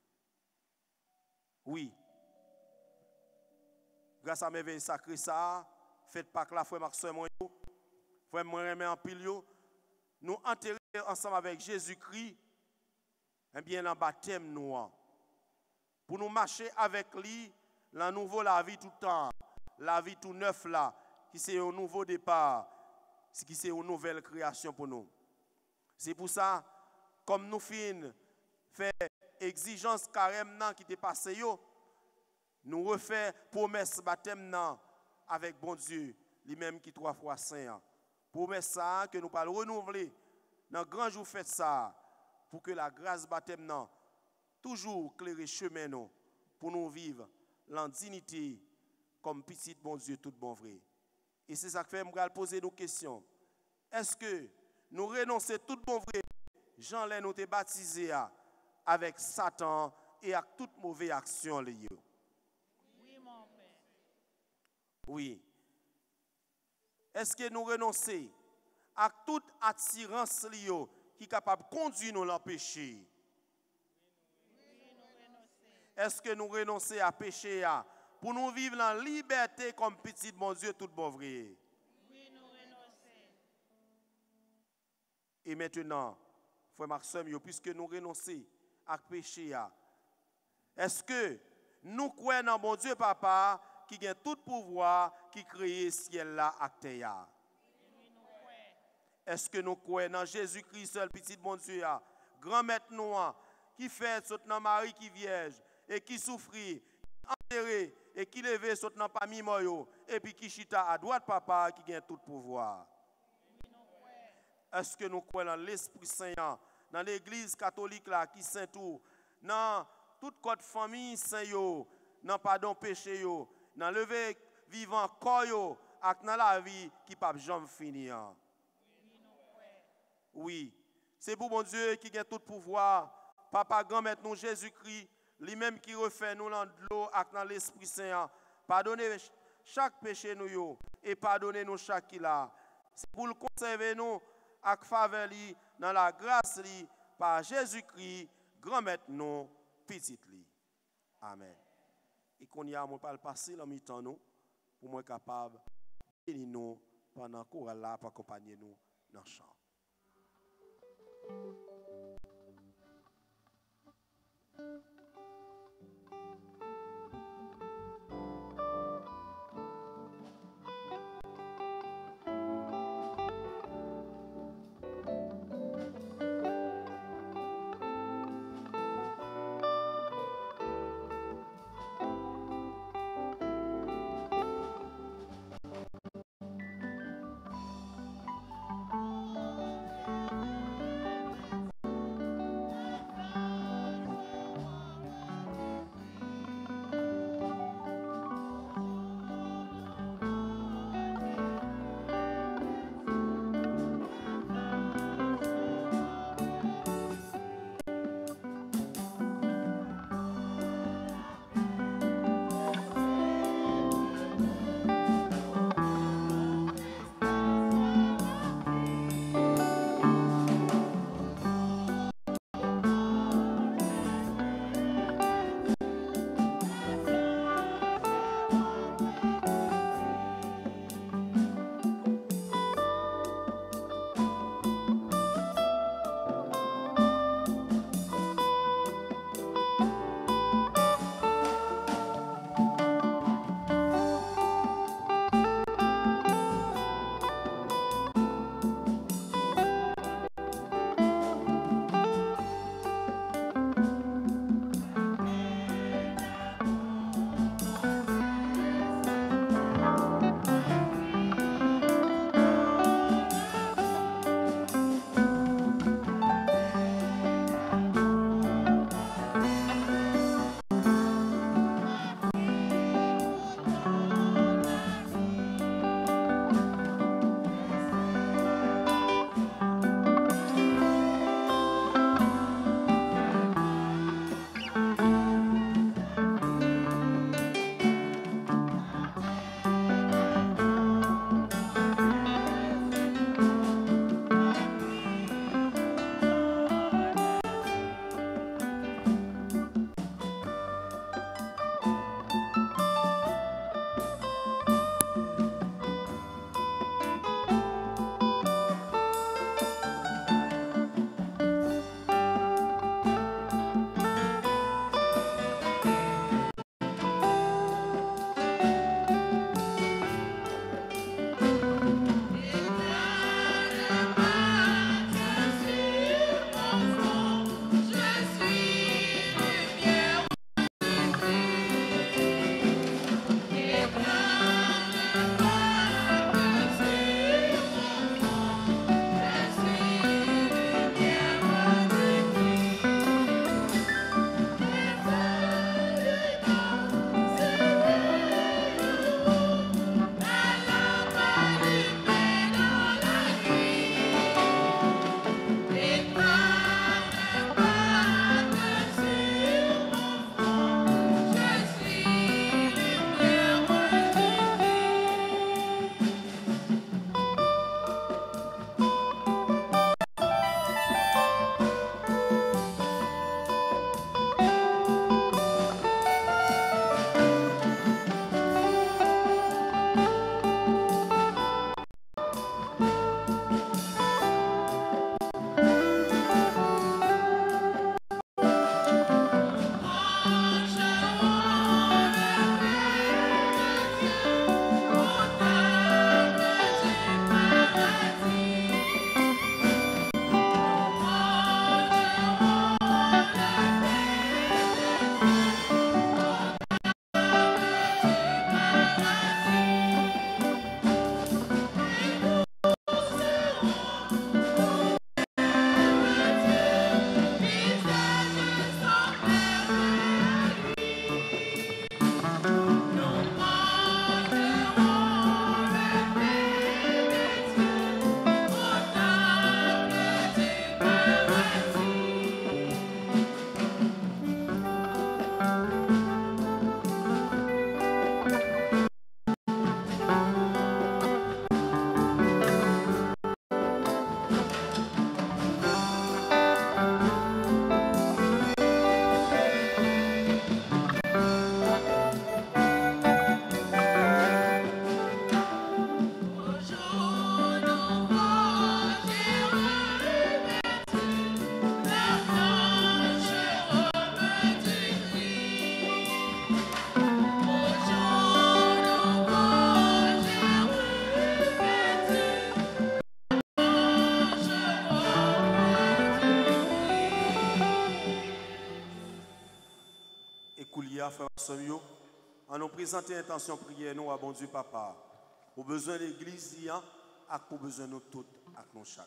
Oui. Grâce à mes veilles sacrées, ça, faites pas que la frère Maxime, frère moi remet en pile, nous enterrer ensemble avec Jésus-Christ, eh bien, dans baptême nous. Pour nous marcher avec lui, la nouveau la vie tout le temps, la vie tout neuf là, qui c'est un nouveau départ. Ce qui c'est une nouvelle création pour nous. C'est pour ça, comme nous finissons faire exigence carême qui t'est passé, nous refaire promesse baptême avec bon Dieu, lui-même qui trois fois saint. Promesse ça que nous allons renouveler dans le grand jour fait ça, pour que la grâce baptême toujours clairer chemin nous, pour nous vivre en dignité comme petit bon Dieu tout bon vrai. Et c'est ça que fait me poser nos questions. Est-ce que nous renonçons tout bon vrai, Jean l'a nous baptisé avec Satan et avec toute mauvaise action liée? Oui, mon Père. Oui. Est-ce que nous renonçons à toute attirance liée qui est capable de conduire nous dans le péché? Oui, nous renonçons. Est-ce que nous renonçons à pécher pour nous vivre en liberté comme petit bon Dieu tout bon vrai? Oui, nous renonçons. Et maintenant, frère Maxime, puisque nous renonçons à pécher, est-ce que nous croyons dans mon Dieu Papa qui a tout pouvoir, qui crée ciel là à terre? Oui, nous croyons. Est-ce que nous croyons dans Jésus-Christ, seul petit bon Dieu, grand maître noir, qui fait sauter dans Marie qui vierge et qui souffrit, enterré et qui levé sauter dans parmi moi et puis qui chita à droite Papa qui a tout pouvoir? Est-ce que nous croyons dans l'Esprit Saint, dans l'Église catholique là, qui saint tout, dans toute notre famille saint yo, dans pardon péché yo, dans lever vivant corps yo, et dans la vie qui pas jamais finir? Oui, c'est pour mon Dieu qui a tout pouvoir. Papa grand maître nous Jésus-Christ, lui-même qui refait nous dans l'eau et dans l'Esprit Saint. Pardonnez chaque péché nous yo, et pardonnez nous chaque qui là. C'est pour le conserver nous avec faveur li, dans la grâce li, par Jésus-Christ, grand maître nous, petit li. Amen. Et qu'on y a, moi, pas le passer dans mi-temps nous, pour moi capable de bénir nous pendant qu'on est là pour accompagner nous dans le chant. prière, frère Sommio. En nous présenter intention prière, nous, à bon Dieu, Papa. Pour besoin de l'église, et pour besoin de nous toutes, à nous chaque.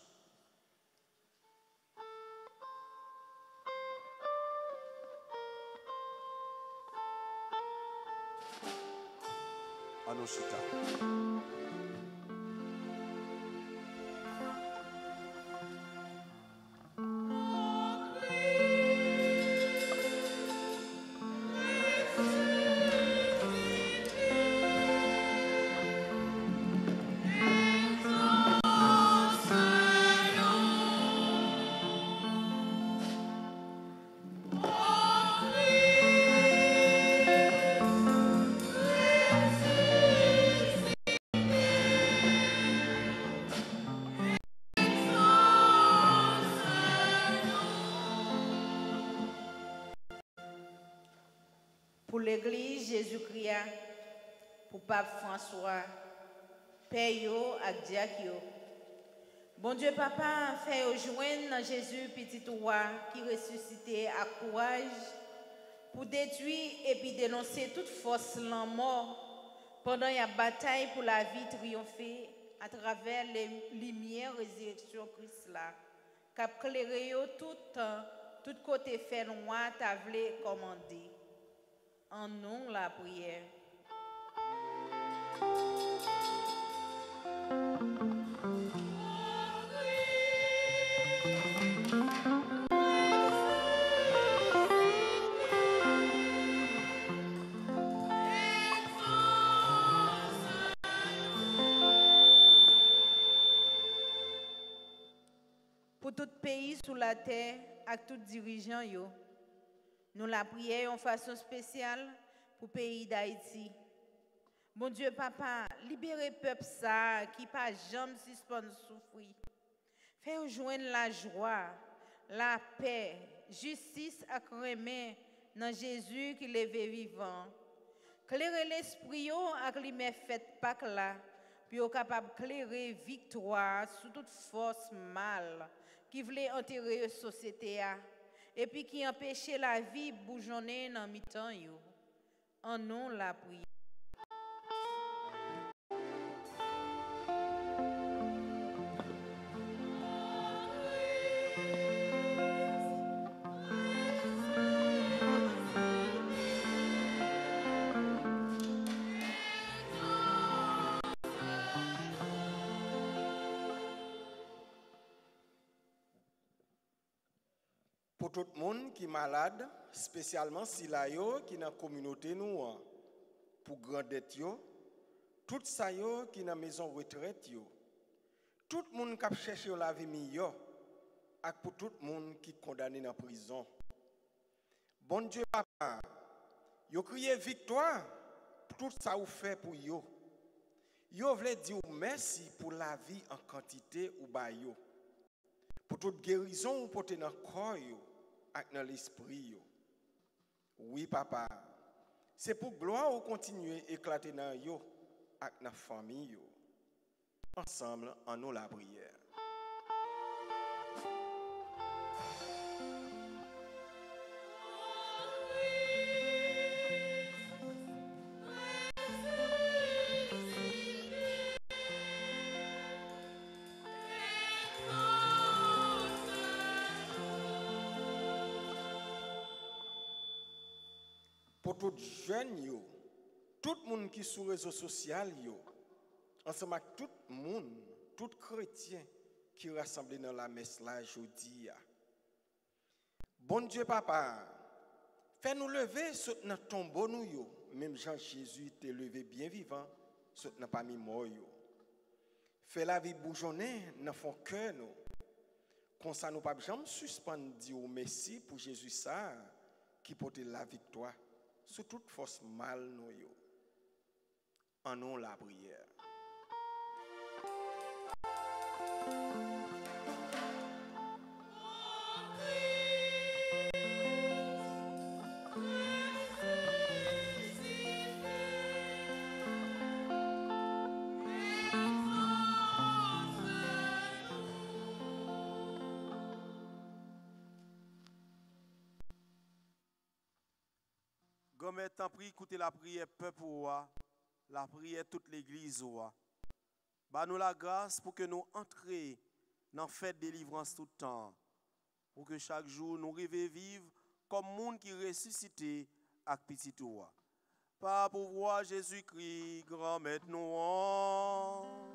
À nos chita. Pour l'Église Jésus-Christ, pour Pape François, Père yo ak diak yo. Bon Dieu Papa, fait joindre dans Jésus petit roi qui ressuscité à courage pour détruire et puis dénoncer toute force l'en mort pendant la bataille pour la vie triompher à travers les lumières résurrection Christ là. Cap clairé yo tout temps, tout côté fait noir t'a vle commander. En nous la prière. Pour tout pays sous la terre, avec tout dirigeant yo, nous la prière en façon spéciale pour le pays d'Haïti. Bon Dieu, Papa, libérez le peuple ça qui pas jamais suspendre souffrir. Fais joindre la joie, la paix, justice et remède dans Jésus qui levé vivant. Clairez l'esprit avec les mes fêtes Pâques là, puis au capable clairer victoire sous toute force mal qui voulait enterrer la société a. Et puis qui empêchait la vie bougeonner dans mi-temps yo. En nous la prière. Pour tout le monde qui est malade, spécialement si là yo qui dans la communauté nous pour grandet yo, tout ça yo qui dans la maison retraite yo, tout le monde qui cherche la vie meilleure, et pour tout le monde qui est condamné dans la prison. Bon Dieu Papa, yo crié victoire pour tout ça vous fait pour yo. Yo voulez dire merci pour la vie en quantité ou ba yo. Pour toute guérison ou porter dans le corps yo, et dans l'esprit yo. Oui papa, c'est pour gloire ou continuer à éclater dans yo et dans la famille yo. Ensemble, en nous la prière. Pour tout jeune yo, tout le monde qui est sur les réseaux sociaux yo, ensemble avec tout le monde, tout chrétien qui est rassemblé dans la messe là aujourd'hui. Bon Dieu Papa, fais-nous lever sur notre tombeau nous yo, même Jean Jésus t'est levé bien vivant sur notre parmi mort yo. Fais la vie bougeonner dans fond cœur nous. Comme ça nous pas jamais suspendre dire merci pour Jésus ça qui porte la victoire sous toute force mal nous yo. En nous la prière. Grand-mère, t'en prie, écoutez la prière peuple roi, la prière toute l'église roi. Bah nous la grâce pour que nous entrions dans la fête de délivrance tout le temps. Pour que chaque jour nous rêvions vivre comme monde qui ressuscité avec petit roi. Par pouvoir Jésus-Christ, grand maître nous.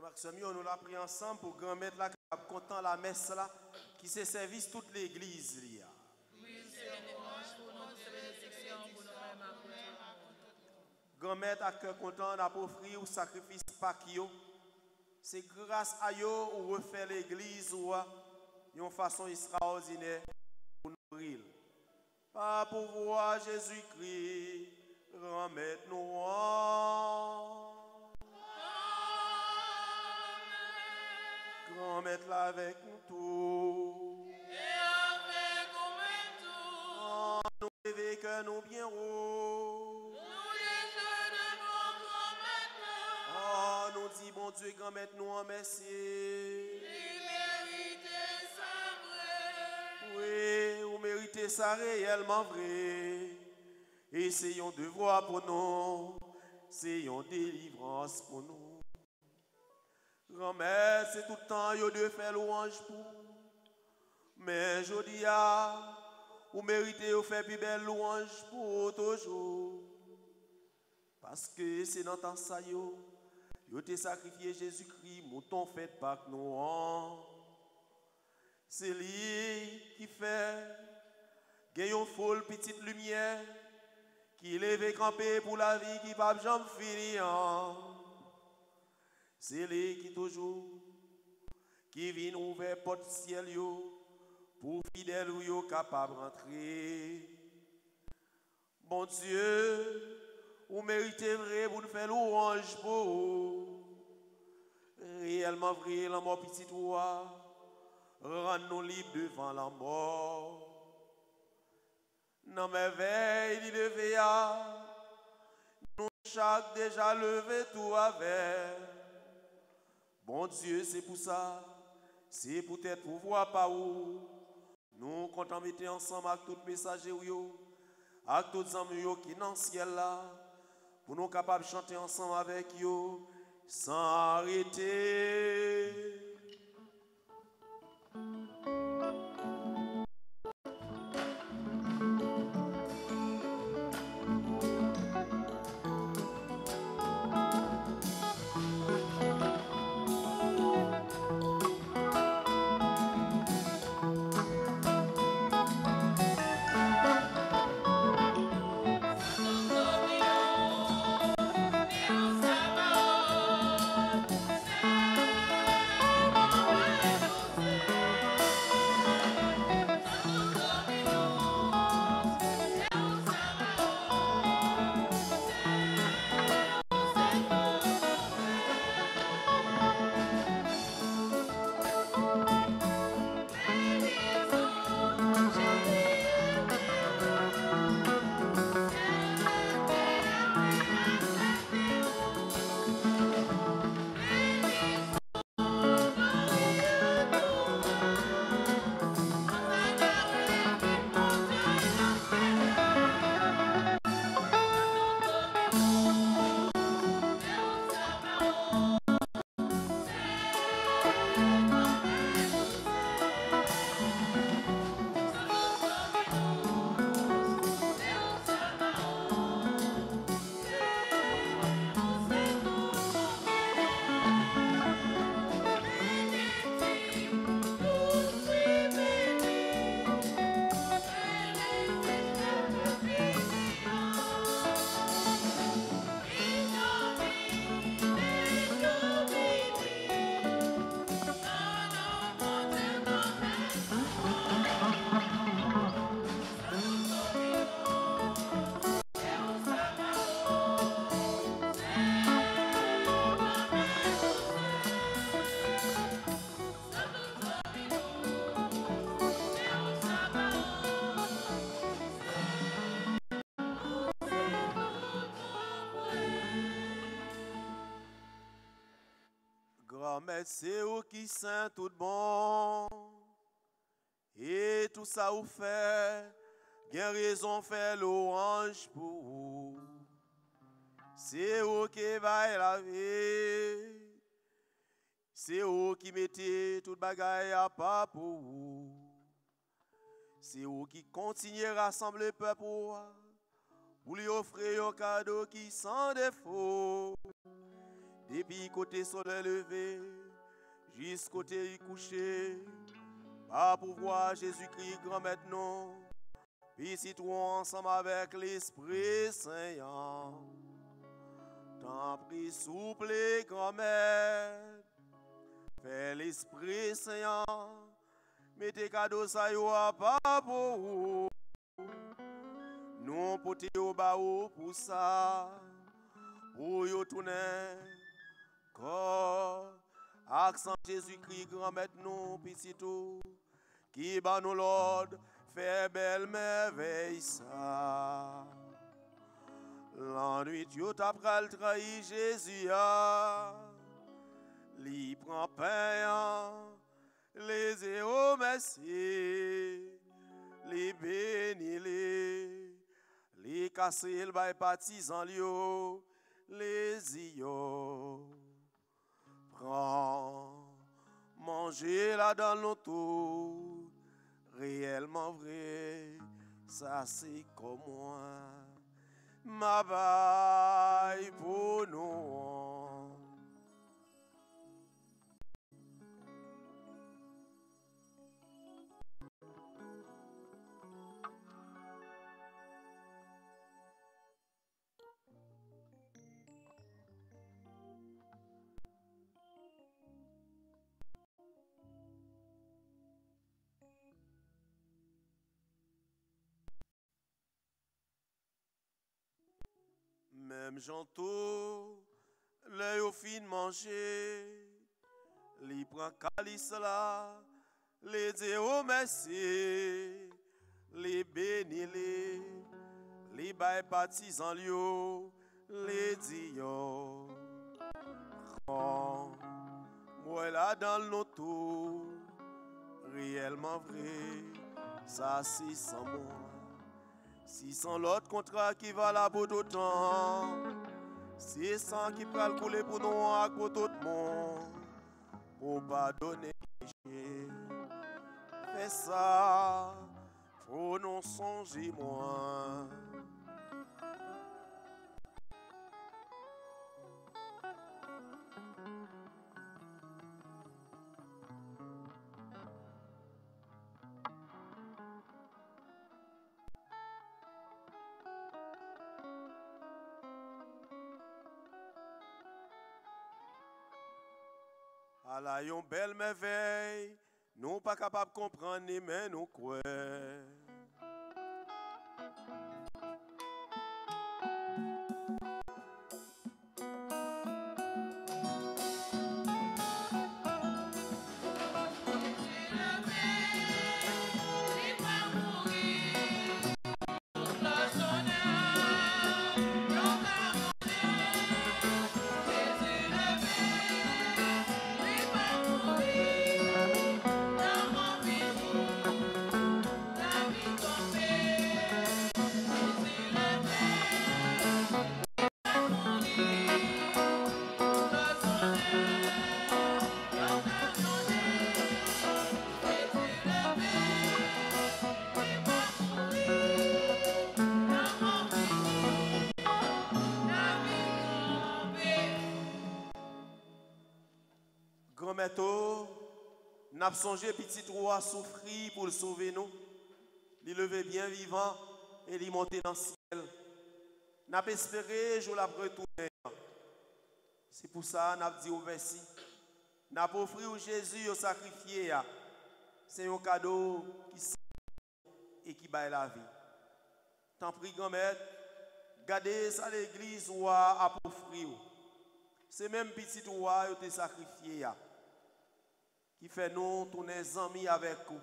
Maxime, nous l'a pris ensemble pour grand-mère là, qui est content la messe là, qui se service toute l'église. Grand-mère à cœur content n'a pas offert ou sacrifice Pâques. C'est grâce à eux ou refait l'église ou d'une façon extraordinaire pour nous nourrir. Par pouvoir Jésus-Christ, remettez-nous en. Remettez là avec nous tous. Et avec nous tout. Oh, nous rêvons que nous bien haut. Nous les jeunes bon maintenant. Oh, nous dit bon Dieu, remettez nous en merci. Il mérite ça vrai. Oui, vous méritez ça réellement vrai. Et c'est un devoir pour nous. C'est une délivrance pour nous. Grand-mère, c'est tout le temps yo de faire louange pour. Mais je dis à, vous méritez de faire plus belle louange pour toujours. Parce que c'est dans temps ça yo, yo te sacrifié Jésus-Christ, mouton fait Pâques nous en. C'est lui qui fait, qu'il y a une folle petite lumière, qui lève campé pour la vie qui va jamais finir. C'est lui qui toujours, qui vient ouvrir porte ciel yo, pour fidèle ou yo capable rentrer. Bon Dieu, vous méritez vrai pour nous faire louange pour vous. Réellement vrai, la mort petit roi, rends-nous libres devant la mort. Dans mes veilles, il levé à, nous chaque déjà levé tout avec. Bon Dieu, c'est pour ça, c'est peut-être pour voir par où nous comptons mettre ensemble avec tous les messagers, avec tous les amis qui sont dans le ciel là, pour nous capables de chanter ensemble avec eux sans arrêter. Mais c'est où qui saint tout bon. Et tout ça vous fait, bien raison fait louange pour vous. C'est où qui va la vie. C'est où qui mettez toute bagaille à part pour vous. C'est où qui continue à rassembler le peuple pour lui offrir un cadeau qui sans défaut. depuis côté soleil levé, jusqu'à côté couché, par pouvoir Jésus-Christ grand maintenant, puis si toi ensemble avec l'Esprit Saint, t'en prie souple grand-mère, fais l'Esprit Saint, mettez cadeau ça yo à pas pour vous. Nous porter au bas pour ça, pour yo tourner, corps, accent Jésus-Christ grand-mère nous, petit tout, qui bat nous l'ordre, fait belle merveille ça. L'ennui tu t'as pral trahi Jésus a, li prend pain, les zéro merci, les bénis les, les casser le bail partisan lio, les io. Prends, manger là dans l'auto, réellement vrai, ça c'est comme moi. Ma baille pour nous. Même Janto, l'œil au fin manger, li prend calice là, les dit oh merci, les bénis les, les bail partisans lio, les dit yo. Prends, moi là dans l'auto, réellement vrai, ça c'est sans moi. Si sans l'autre contrat qui va là pour tout temps, c'est sans qui peut le couler pour nous et pour tout le monde, pour pardonner péché. Fais ça, faut nous songer moins. À la yon belle merveille, nous pas capables de comprendre ni mais nous croire. N'a songé petit roi souffrir pour le sauver nous. Il lever bien vivant et il monter dans le ciel. N'a espéré je la retourner. C'est pour ça n'a dit au verset. N'a offert Jésus au sacrifié. C'est un cadeau qui sauve et qui baille la vie. Tant pis grand-mère, gardez ça l'église ou à offrir. C'est même petit roi qui te sacrifié. Qui fait nous tourner amis avec vous.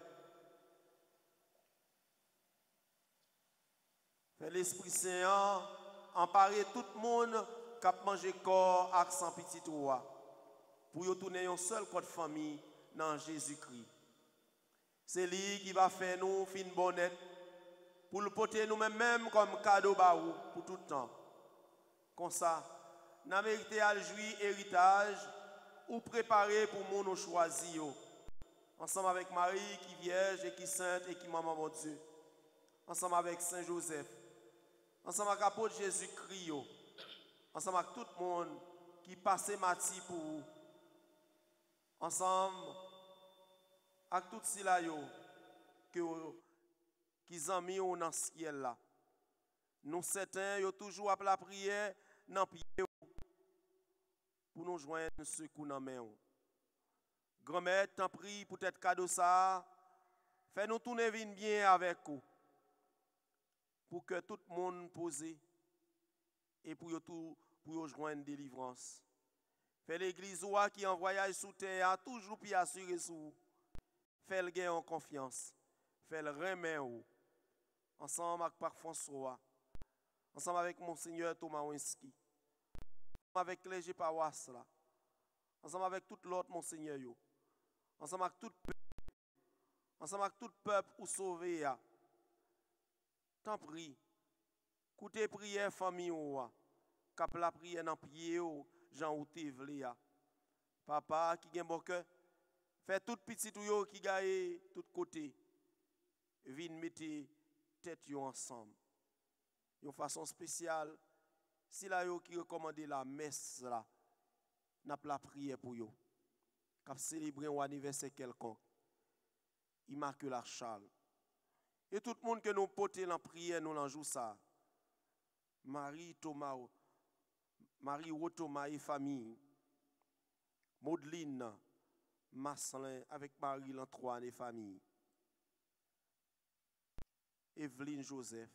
Fait l'Esprit Saint emparer tout le monde qui a mangé corps avec son petit roi. Pour y tourner un seul code famille dans Jésus-Christ. C'est lui qui va faire nous fin bonnette pour le porter nous-mêmes même comme cadeau baou pour tout le temps. Comme ça, nous mérité à jouir héritage ou préparer pour mon nous choisir. Ensemble avec Marie qui vierge et qui sainte et qui maman mon Dieu. Ensemble avec Saint Joseph. Ensemble avec l'apôtre Jésus-Christ. Ensemble avec tout le monde qui passe mati pour vous. Ensemble, avec tout cela que qui ont mis dans le ciel là. Nous certains yo toujours à la prière dans pied pour nous joindre ce coup dans main. Grand-mère, t'en prie pour être cadeau ça. Fais nous tourner bien avec vous. Pour que tout le monde pose et pour tout pour joindre délivrance. Fais l'église qui en voyage sous terre toujours puis assurer sous. Fais le gain en confiance. Fais le remet ensemble avec Père François. Ensemble avec Monseigneur Thomas Winski. Avec clergé paroisse là. Ensemble avec tout l'autre Monseigneur yo. Ensemble avec tout peuple. Ensemble avec tout peuple ou sauvé. T'en prie. Écoutez prière famille ou cap la prière dans pied ou Jean ou te papa qui gen bon cœur fait tout petit ou yo qui gagne tout côté. Vin mettez tête yo ensemble. De façon spéciale, si la yo qui recommande la messe là, n'a pas la prière pour yo. Cap célébrer un anniversaire quelconque. Immaculée Charles. Et tout le monde que nous portons en prière, nous l'en joue ça. Marie Thomas, Marie Thomas et famille. Maudeline Masselin avec Marie Lantroine et famille. Evelyne Joseph.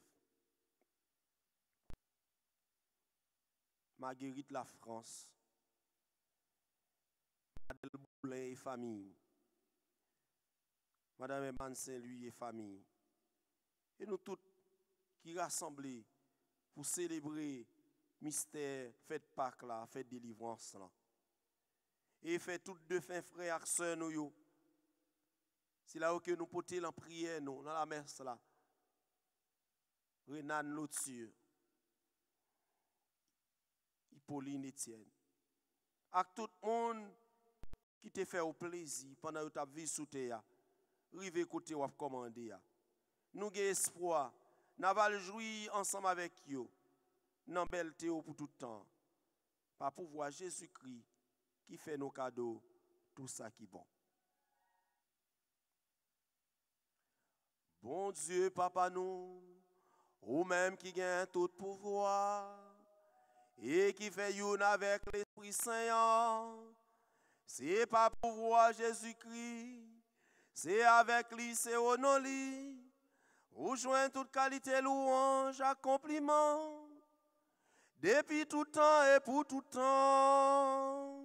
Marguerite La France. Adèle Boulin et famille. Madame Eman Saint-Louis et famille. Et nous tous qui rassemblés pour célébrer mystère, fête Pâques là, fête délivrance là. Et fait toutes deux fins frères et sœurs nous yo. C'est là où que nous portons en prière nous dans la messe là. Renan Lotier. Pauline Etienne. Avec tout le monde qui te fait au plaisir pendant que tu as vécu sous terre, rive côté ou commander. Nous avons espoir, nous allons jouir ensemble avec vous, dans belle théo pour tout le temps, par pouvoir Jésus-Christ qui fait nos cadeaux, tout ça qui est bon. Bon Dieu, Papa nous, ou même qui gagne tout pouvoir, et qui fait une avec l'Esprit Saint, c'est pas pouvoir Jésus-Christ, c'est avec lui, c'est au nom lui, rejoint toute qualité, louange, accomplissement, depuis tout temps et pour tout temps.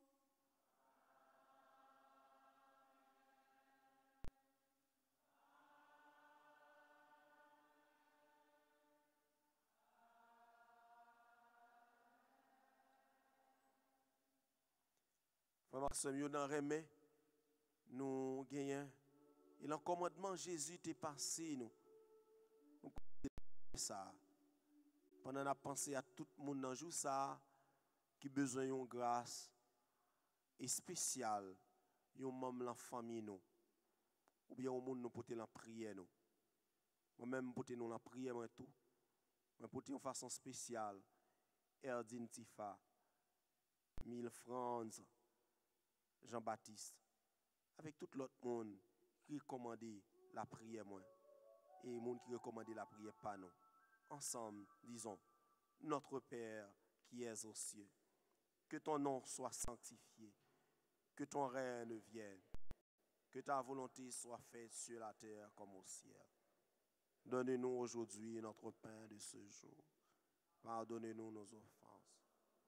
Frère dans Remé, nous gagnons. Et le commandement Jésus t'est passé nous. Nous ça. Pendant la pensée à tout le monde dans jour ça qui besoin d'une grâce et spéciale, yon membre la famille nous. Ou bien au monde nous porter la prière nous. Moi même porter nous la prière moi tout. Moi porter en façon spéciale. Erdine Tifa, Mille Franz, Jean-Baptiste, avec tout l'autre monde qui recommande la prière moi et le monde qui recommande la prière pas nous. Ensemble, disons, notre Père qui es aux cieux, que ton nom soit sanctifié, que ton règne vienne, que ta volonté soit faite sur la terre comme au ciel. Donne-nous aujourd'hui notre pain de ce jour. Pardonnez-nous nos offenses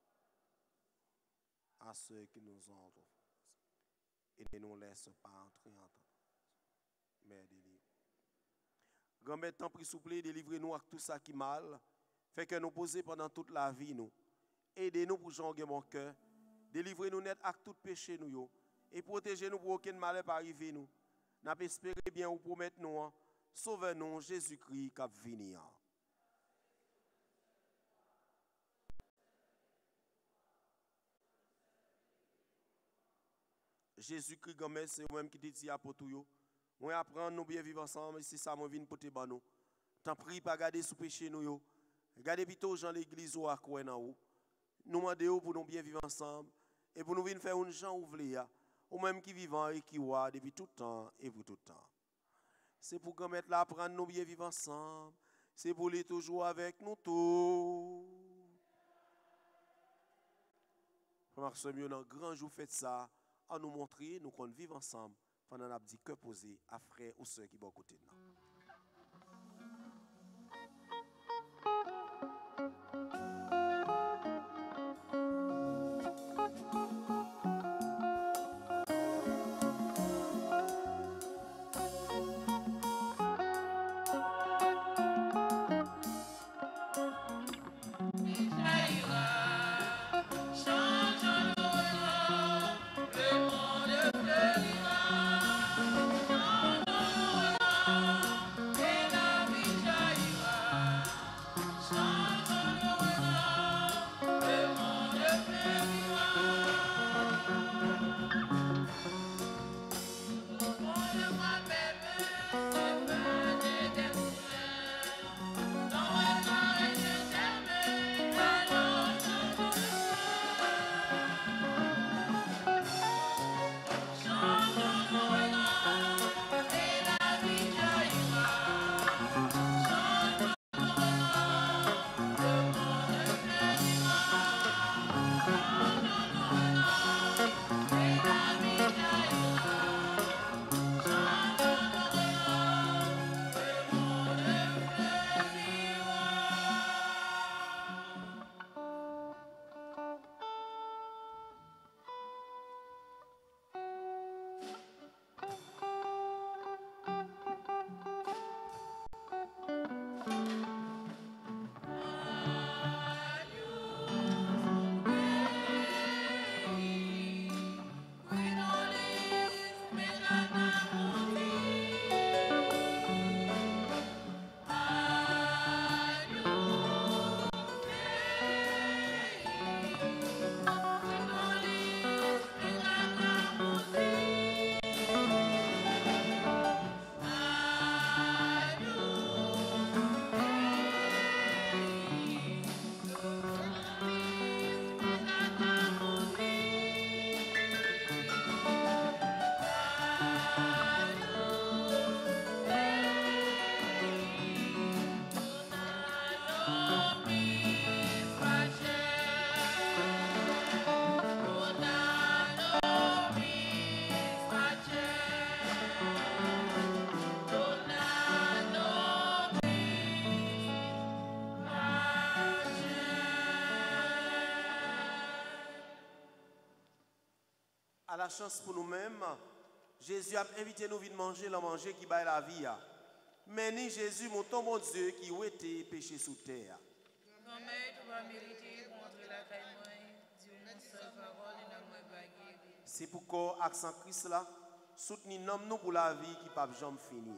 à ceux qui nous ont offensés. Et ne nous laisse pas entrer en temps. Mais délivre. Grand-mère, tant pis, s'il vous plaît, délivrez-nous avec tout ça qui mal. Fait que nous poser pendant toute la vie, nous. Aidez-nous pour jonger mon cœur. Délivrez-nous net avec tout péché, nous. Yo. Et protégez-nous pour aucun malheur pas arriver, nous. N'a pas espéré bien ou promettre nous. Sauvez-nous, Jésus-Christ, qui vient. Jésus-Christ, c'est vous-même qui te dit à pour tout. On apprend nous bien vivre ensemble, et c'est ça moi viens pour te ban nous. T'en prie pas garder sous péché nous yo. Regardez plutôt Jean l'église ou à quoi dans ou. nous demandons pour nous bien vivre ensemble et pour nous venir faire une gens ouvrir, ou même qui vivent et qui voient depuis tout temps et pour tout temps. C'est pour qu'on mette là apprendre nous bien vivre ensemble. C'est pour les toujours avec nous tous. Frère Samuel, dans grand jour, faites ça, à nous montrer, nous qu'on vivre ensemble, pendant qu'on a dit que poser à frères ou sœurs qui sont à côté de nous. À la chance pour nous-mêmes, Jésus a invité nous à manger le manger qui baille la vie. Mais ni Jésus, mon ton mon Dieu, qui a été péché sous terre. C'est pourquoi, accent Christ là, soutenir nous pour la vie qui ne peut jamais finir.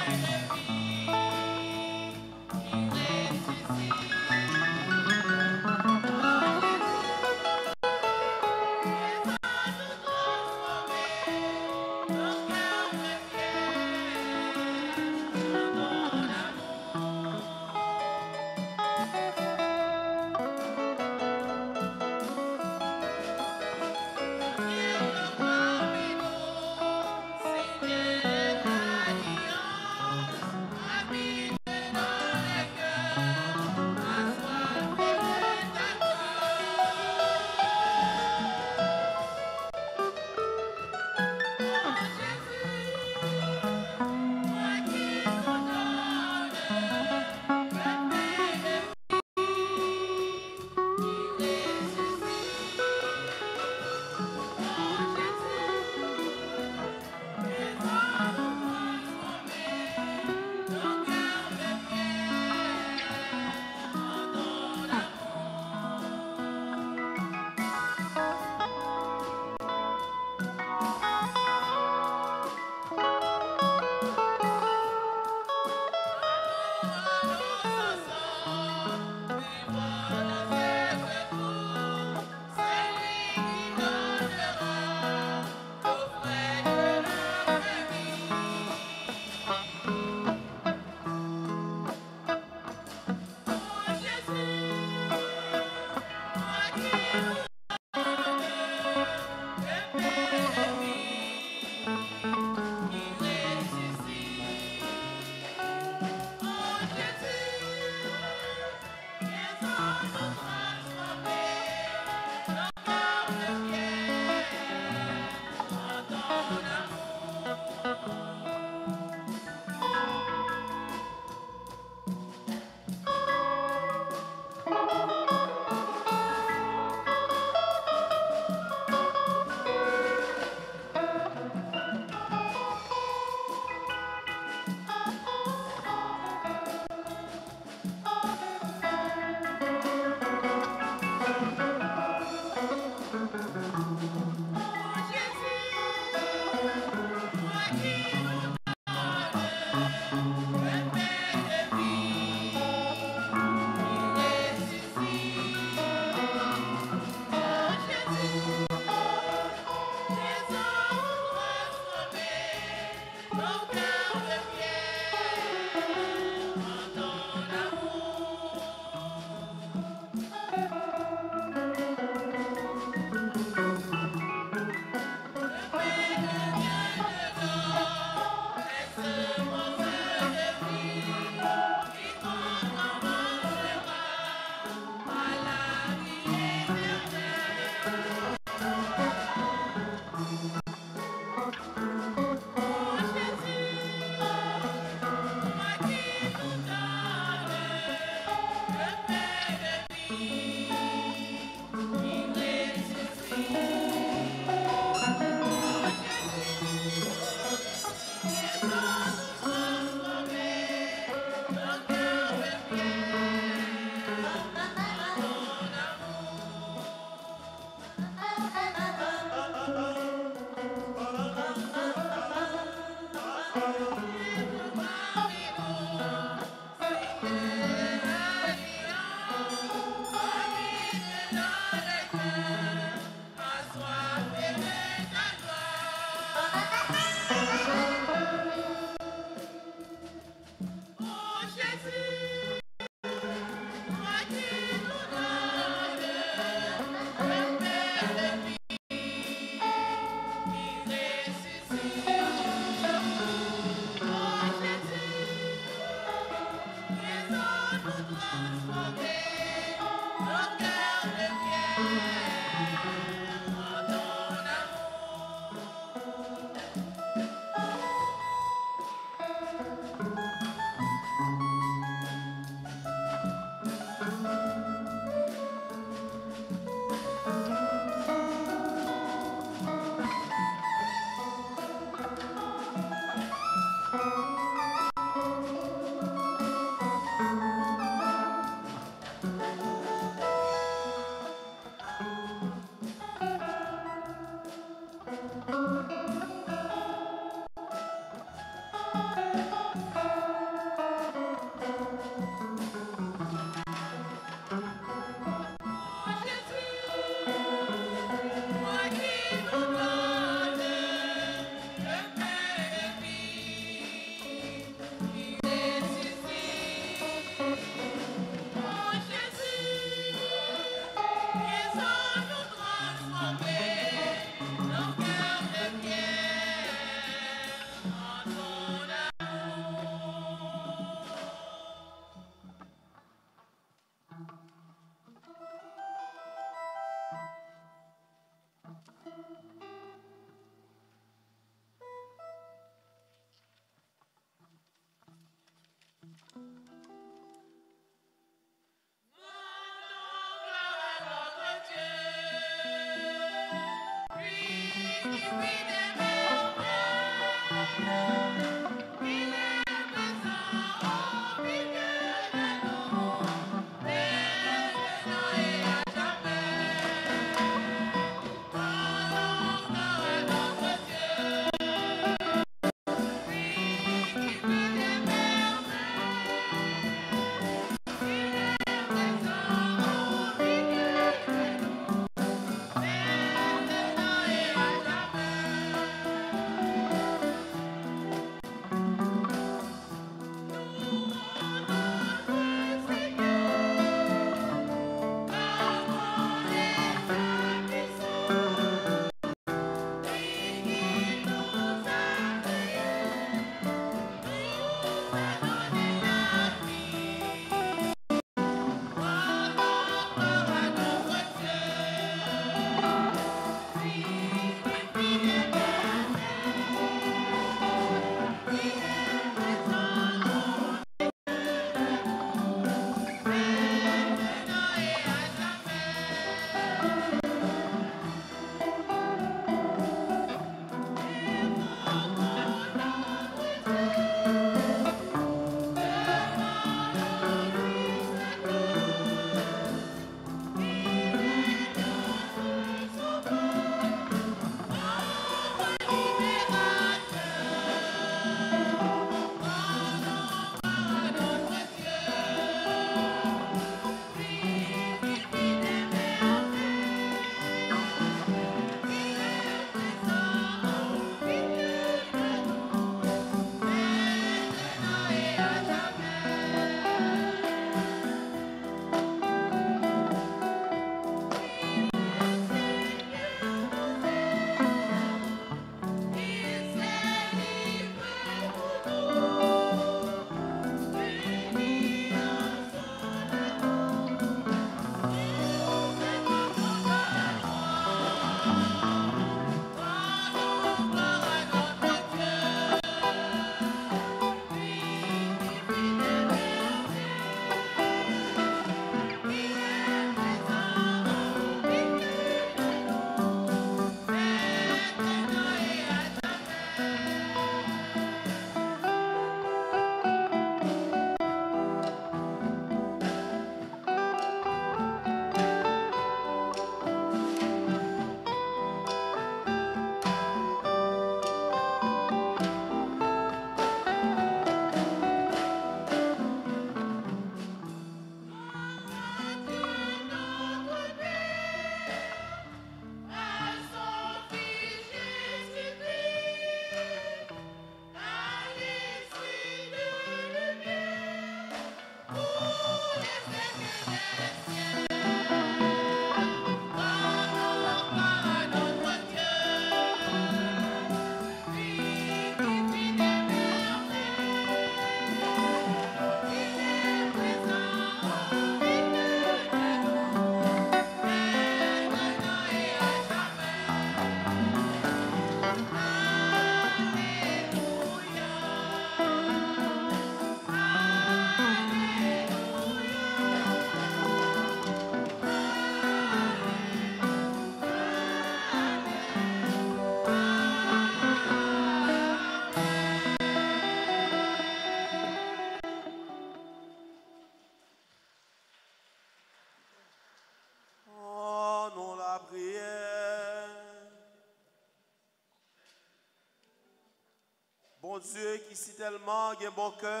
Bon Dieu qui si tellement un bon cœur,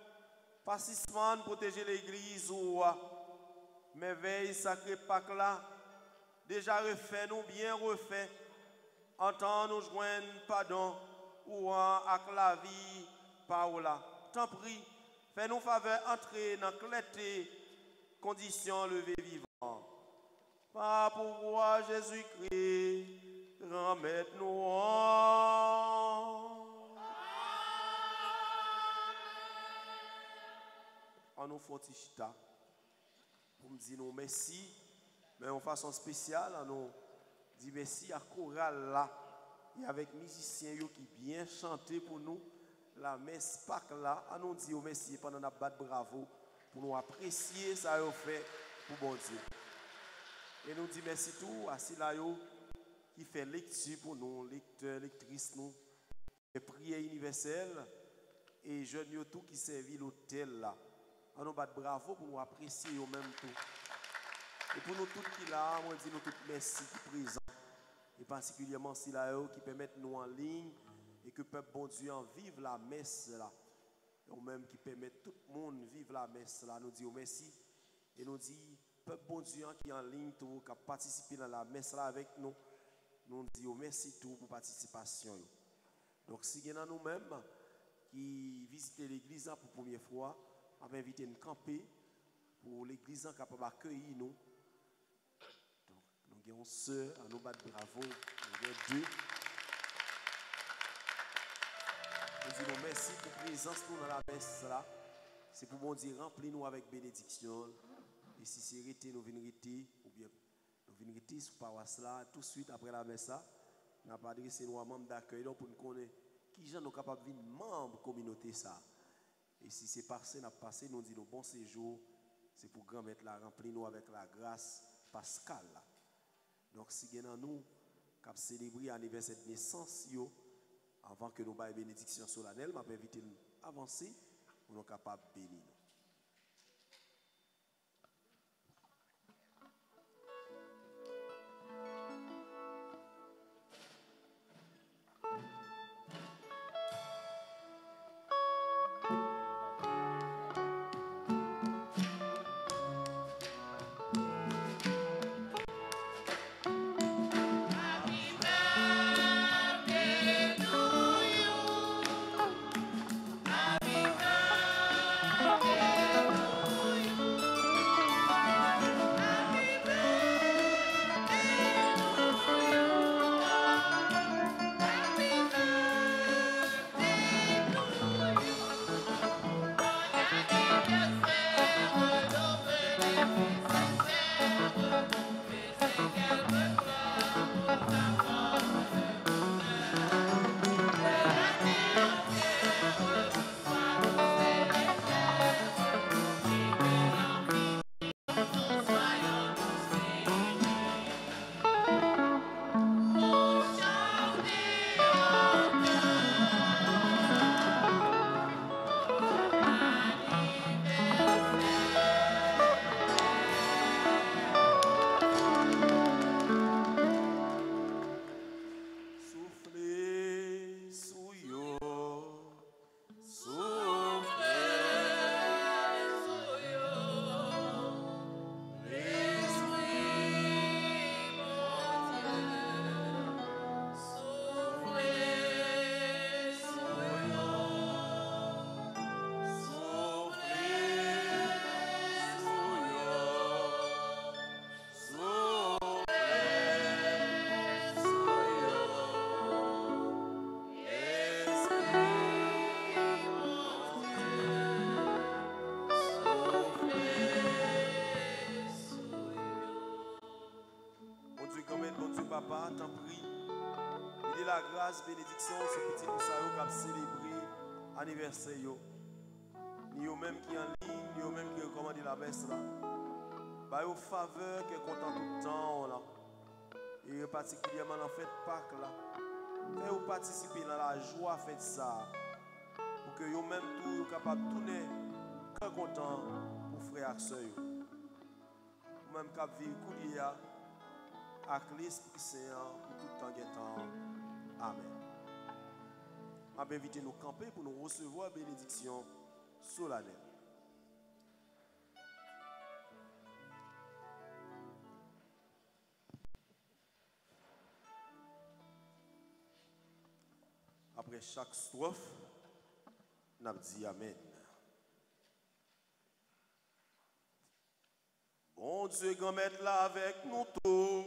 passissement protéger l'église ou merveille sacrée Pâques là, déjà refait nous bien refait, entend nous joindre pardon ou à la vie par là. T'en prie, fais-nous faveur entrer dans clarté condition levé vivant. Par pouvoir Jésus-Christ, remettre-nous en. En nous fortichita pour me dire nous merci, mais en façon spéciale, on nous dit merci à chorale là et avec musiciens qui bien chanté pour nous la messe Pâques là, on nous dit merci pendant la batte bravo pour nous apprécier ça qu'on fait pour bon Dieu. Et nous dit merci tout assis là yo qui fait lecture pour nous, lecteurs, lectrices, nous, et prière universelle, et jeunes tout qui servent l'hôtel là. On nous bat bravo pour nous apprécier au même tout. Et pour nous tous qui là, moi dis nous tous merci qui présent. Et particulièrement si là qui permettent nous en ligne et que peuple bon Dieu en vive la messe là. Et même qui permettent tout le monde vivre la messe là. Nous disons merci. Et nous disons, peuple bon Dieu qui est en ligne, tout, qui a participé dans la messe là avec nous. Nous disons merci tout pour participation. Donc si il y en a nous-mêmes qui visitent l'église pour la première fois, on va inviter nous camper pour l'église capable d'accueillir nous. Donc nous avons une sœur, à nous battre bravo, nous avons deux. Nous disons merci pour la présence nous dans la messe là. C'est pour bon Dieu remplir nous avec bénédiction. Et si c'est arrêté, nous venons arrêter, ou bien nous venons arrêter sur paroisse là, tout de suite après la messe là, nous avons adressé nous à membres d'accueil pour nous connaître qui sont capables de devenir membres de la communauté ça. Et si c'est passé, nous avons passé, nous disons bon séjour, c'est pour grand mettre la remplir nous avec la grâce pascale là. Donc si nous nous qui célébrer l'anniversaire de naissance, avant que nous ayons une bénédiction solennelle, je vais inviter nous à avancer pour nous capables de bénir. Papa, t'en prie. Il est la grâce, bénédiction, ce petit Moussaïo qui a célébré l'anniversaire. Ni eux même qui en ligne, ni eux même qui recommandent la messe là. Bah, aux faveurs qui est content tout le temps là. Et particulièrement dans la fête Pâques là. Faites participer dans la joie, faites ça. Pour que eux même tout soient capables de tourner très content pour frères et sœurs. Même cap vivre coulier avec l'Esprit Saint pour tout le temps et temps. Amen. Je vais inviter nous camper pour nous recevoir la bénédiction solennelle. Après chaque strophe, nous dit Amen. Bon Dieu, grand maître là avec nous tous.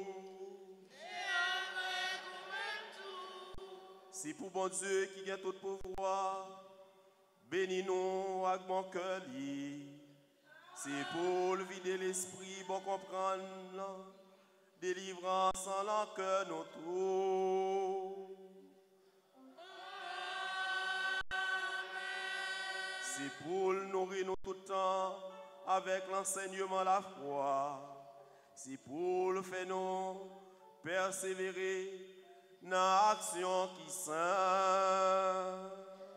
C'est pour bon Dieu qui a tout pouvoir. Bénis-nous avec mon cœur. C'est pour le vider l'esprit, bon comprendre. Délivrance en l'encœur, nous tous. C'est pour le nourrir nous tout le temps avec l'enseignement la foi. C'est pour le faire nous persévérer dans l'action qui saint.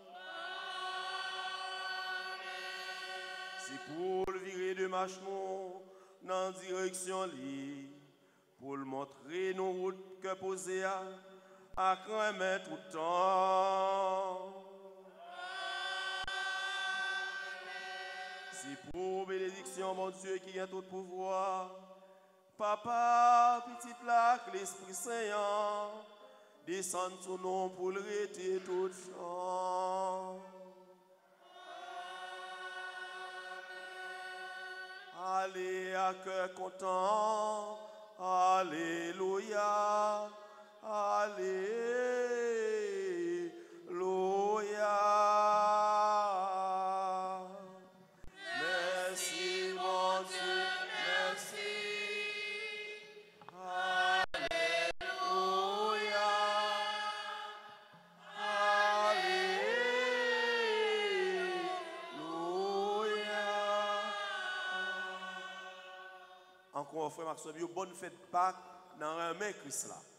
C'est pour le virer de Machemont dans la direction li, pour le montrer nos routes que posées à, à craindre mettre tout le temps. C'est pour bénédiction, mon Dieu, qui a tout pouvoir. Papa, petite lac, l'Esprit Saint, descend sur nous pour le rester tout le temps. Allez à cœur content, alléluia, alléluia. Merci mon Dieu, merci. Alléluia, alléluia. Encore frère Maxime, bonne fête de Pâques dans un Christ là.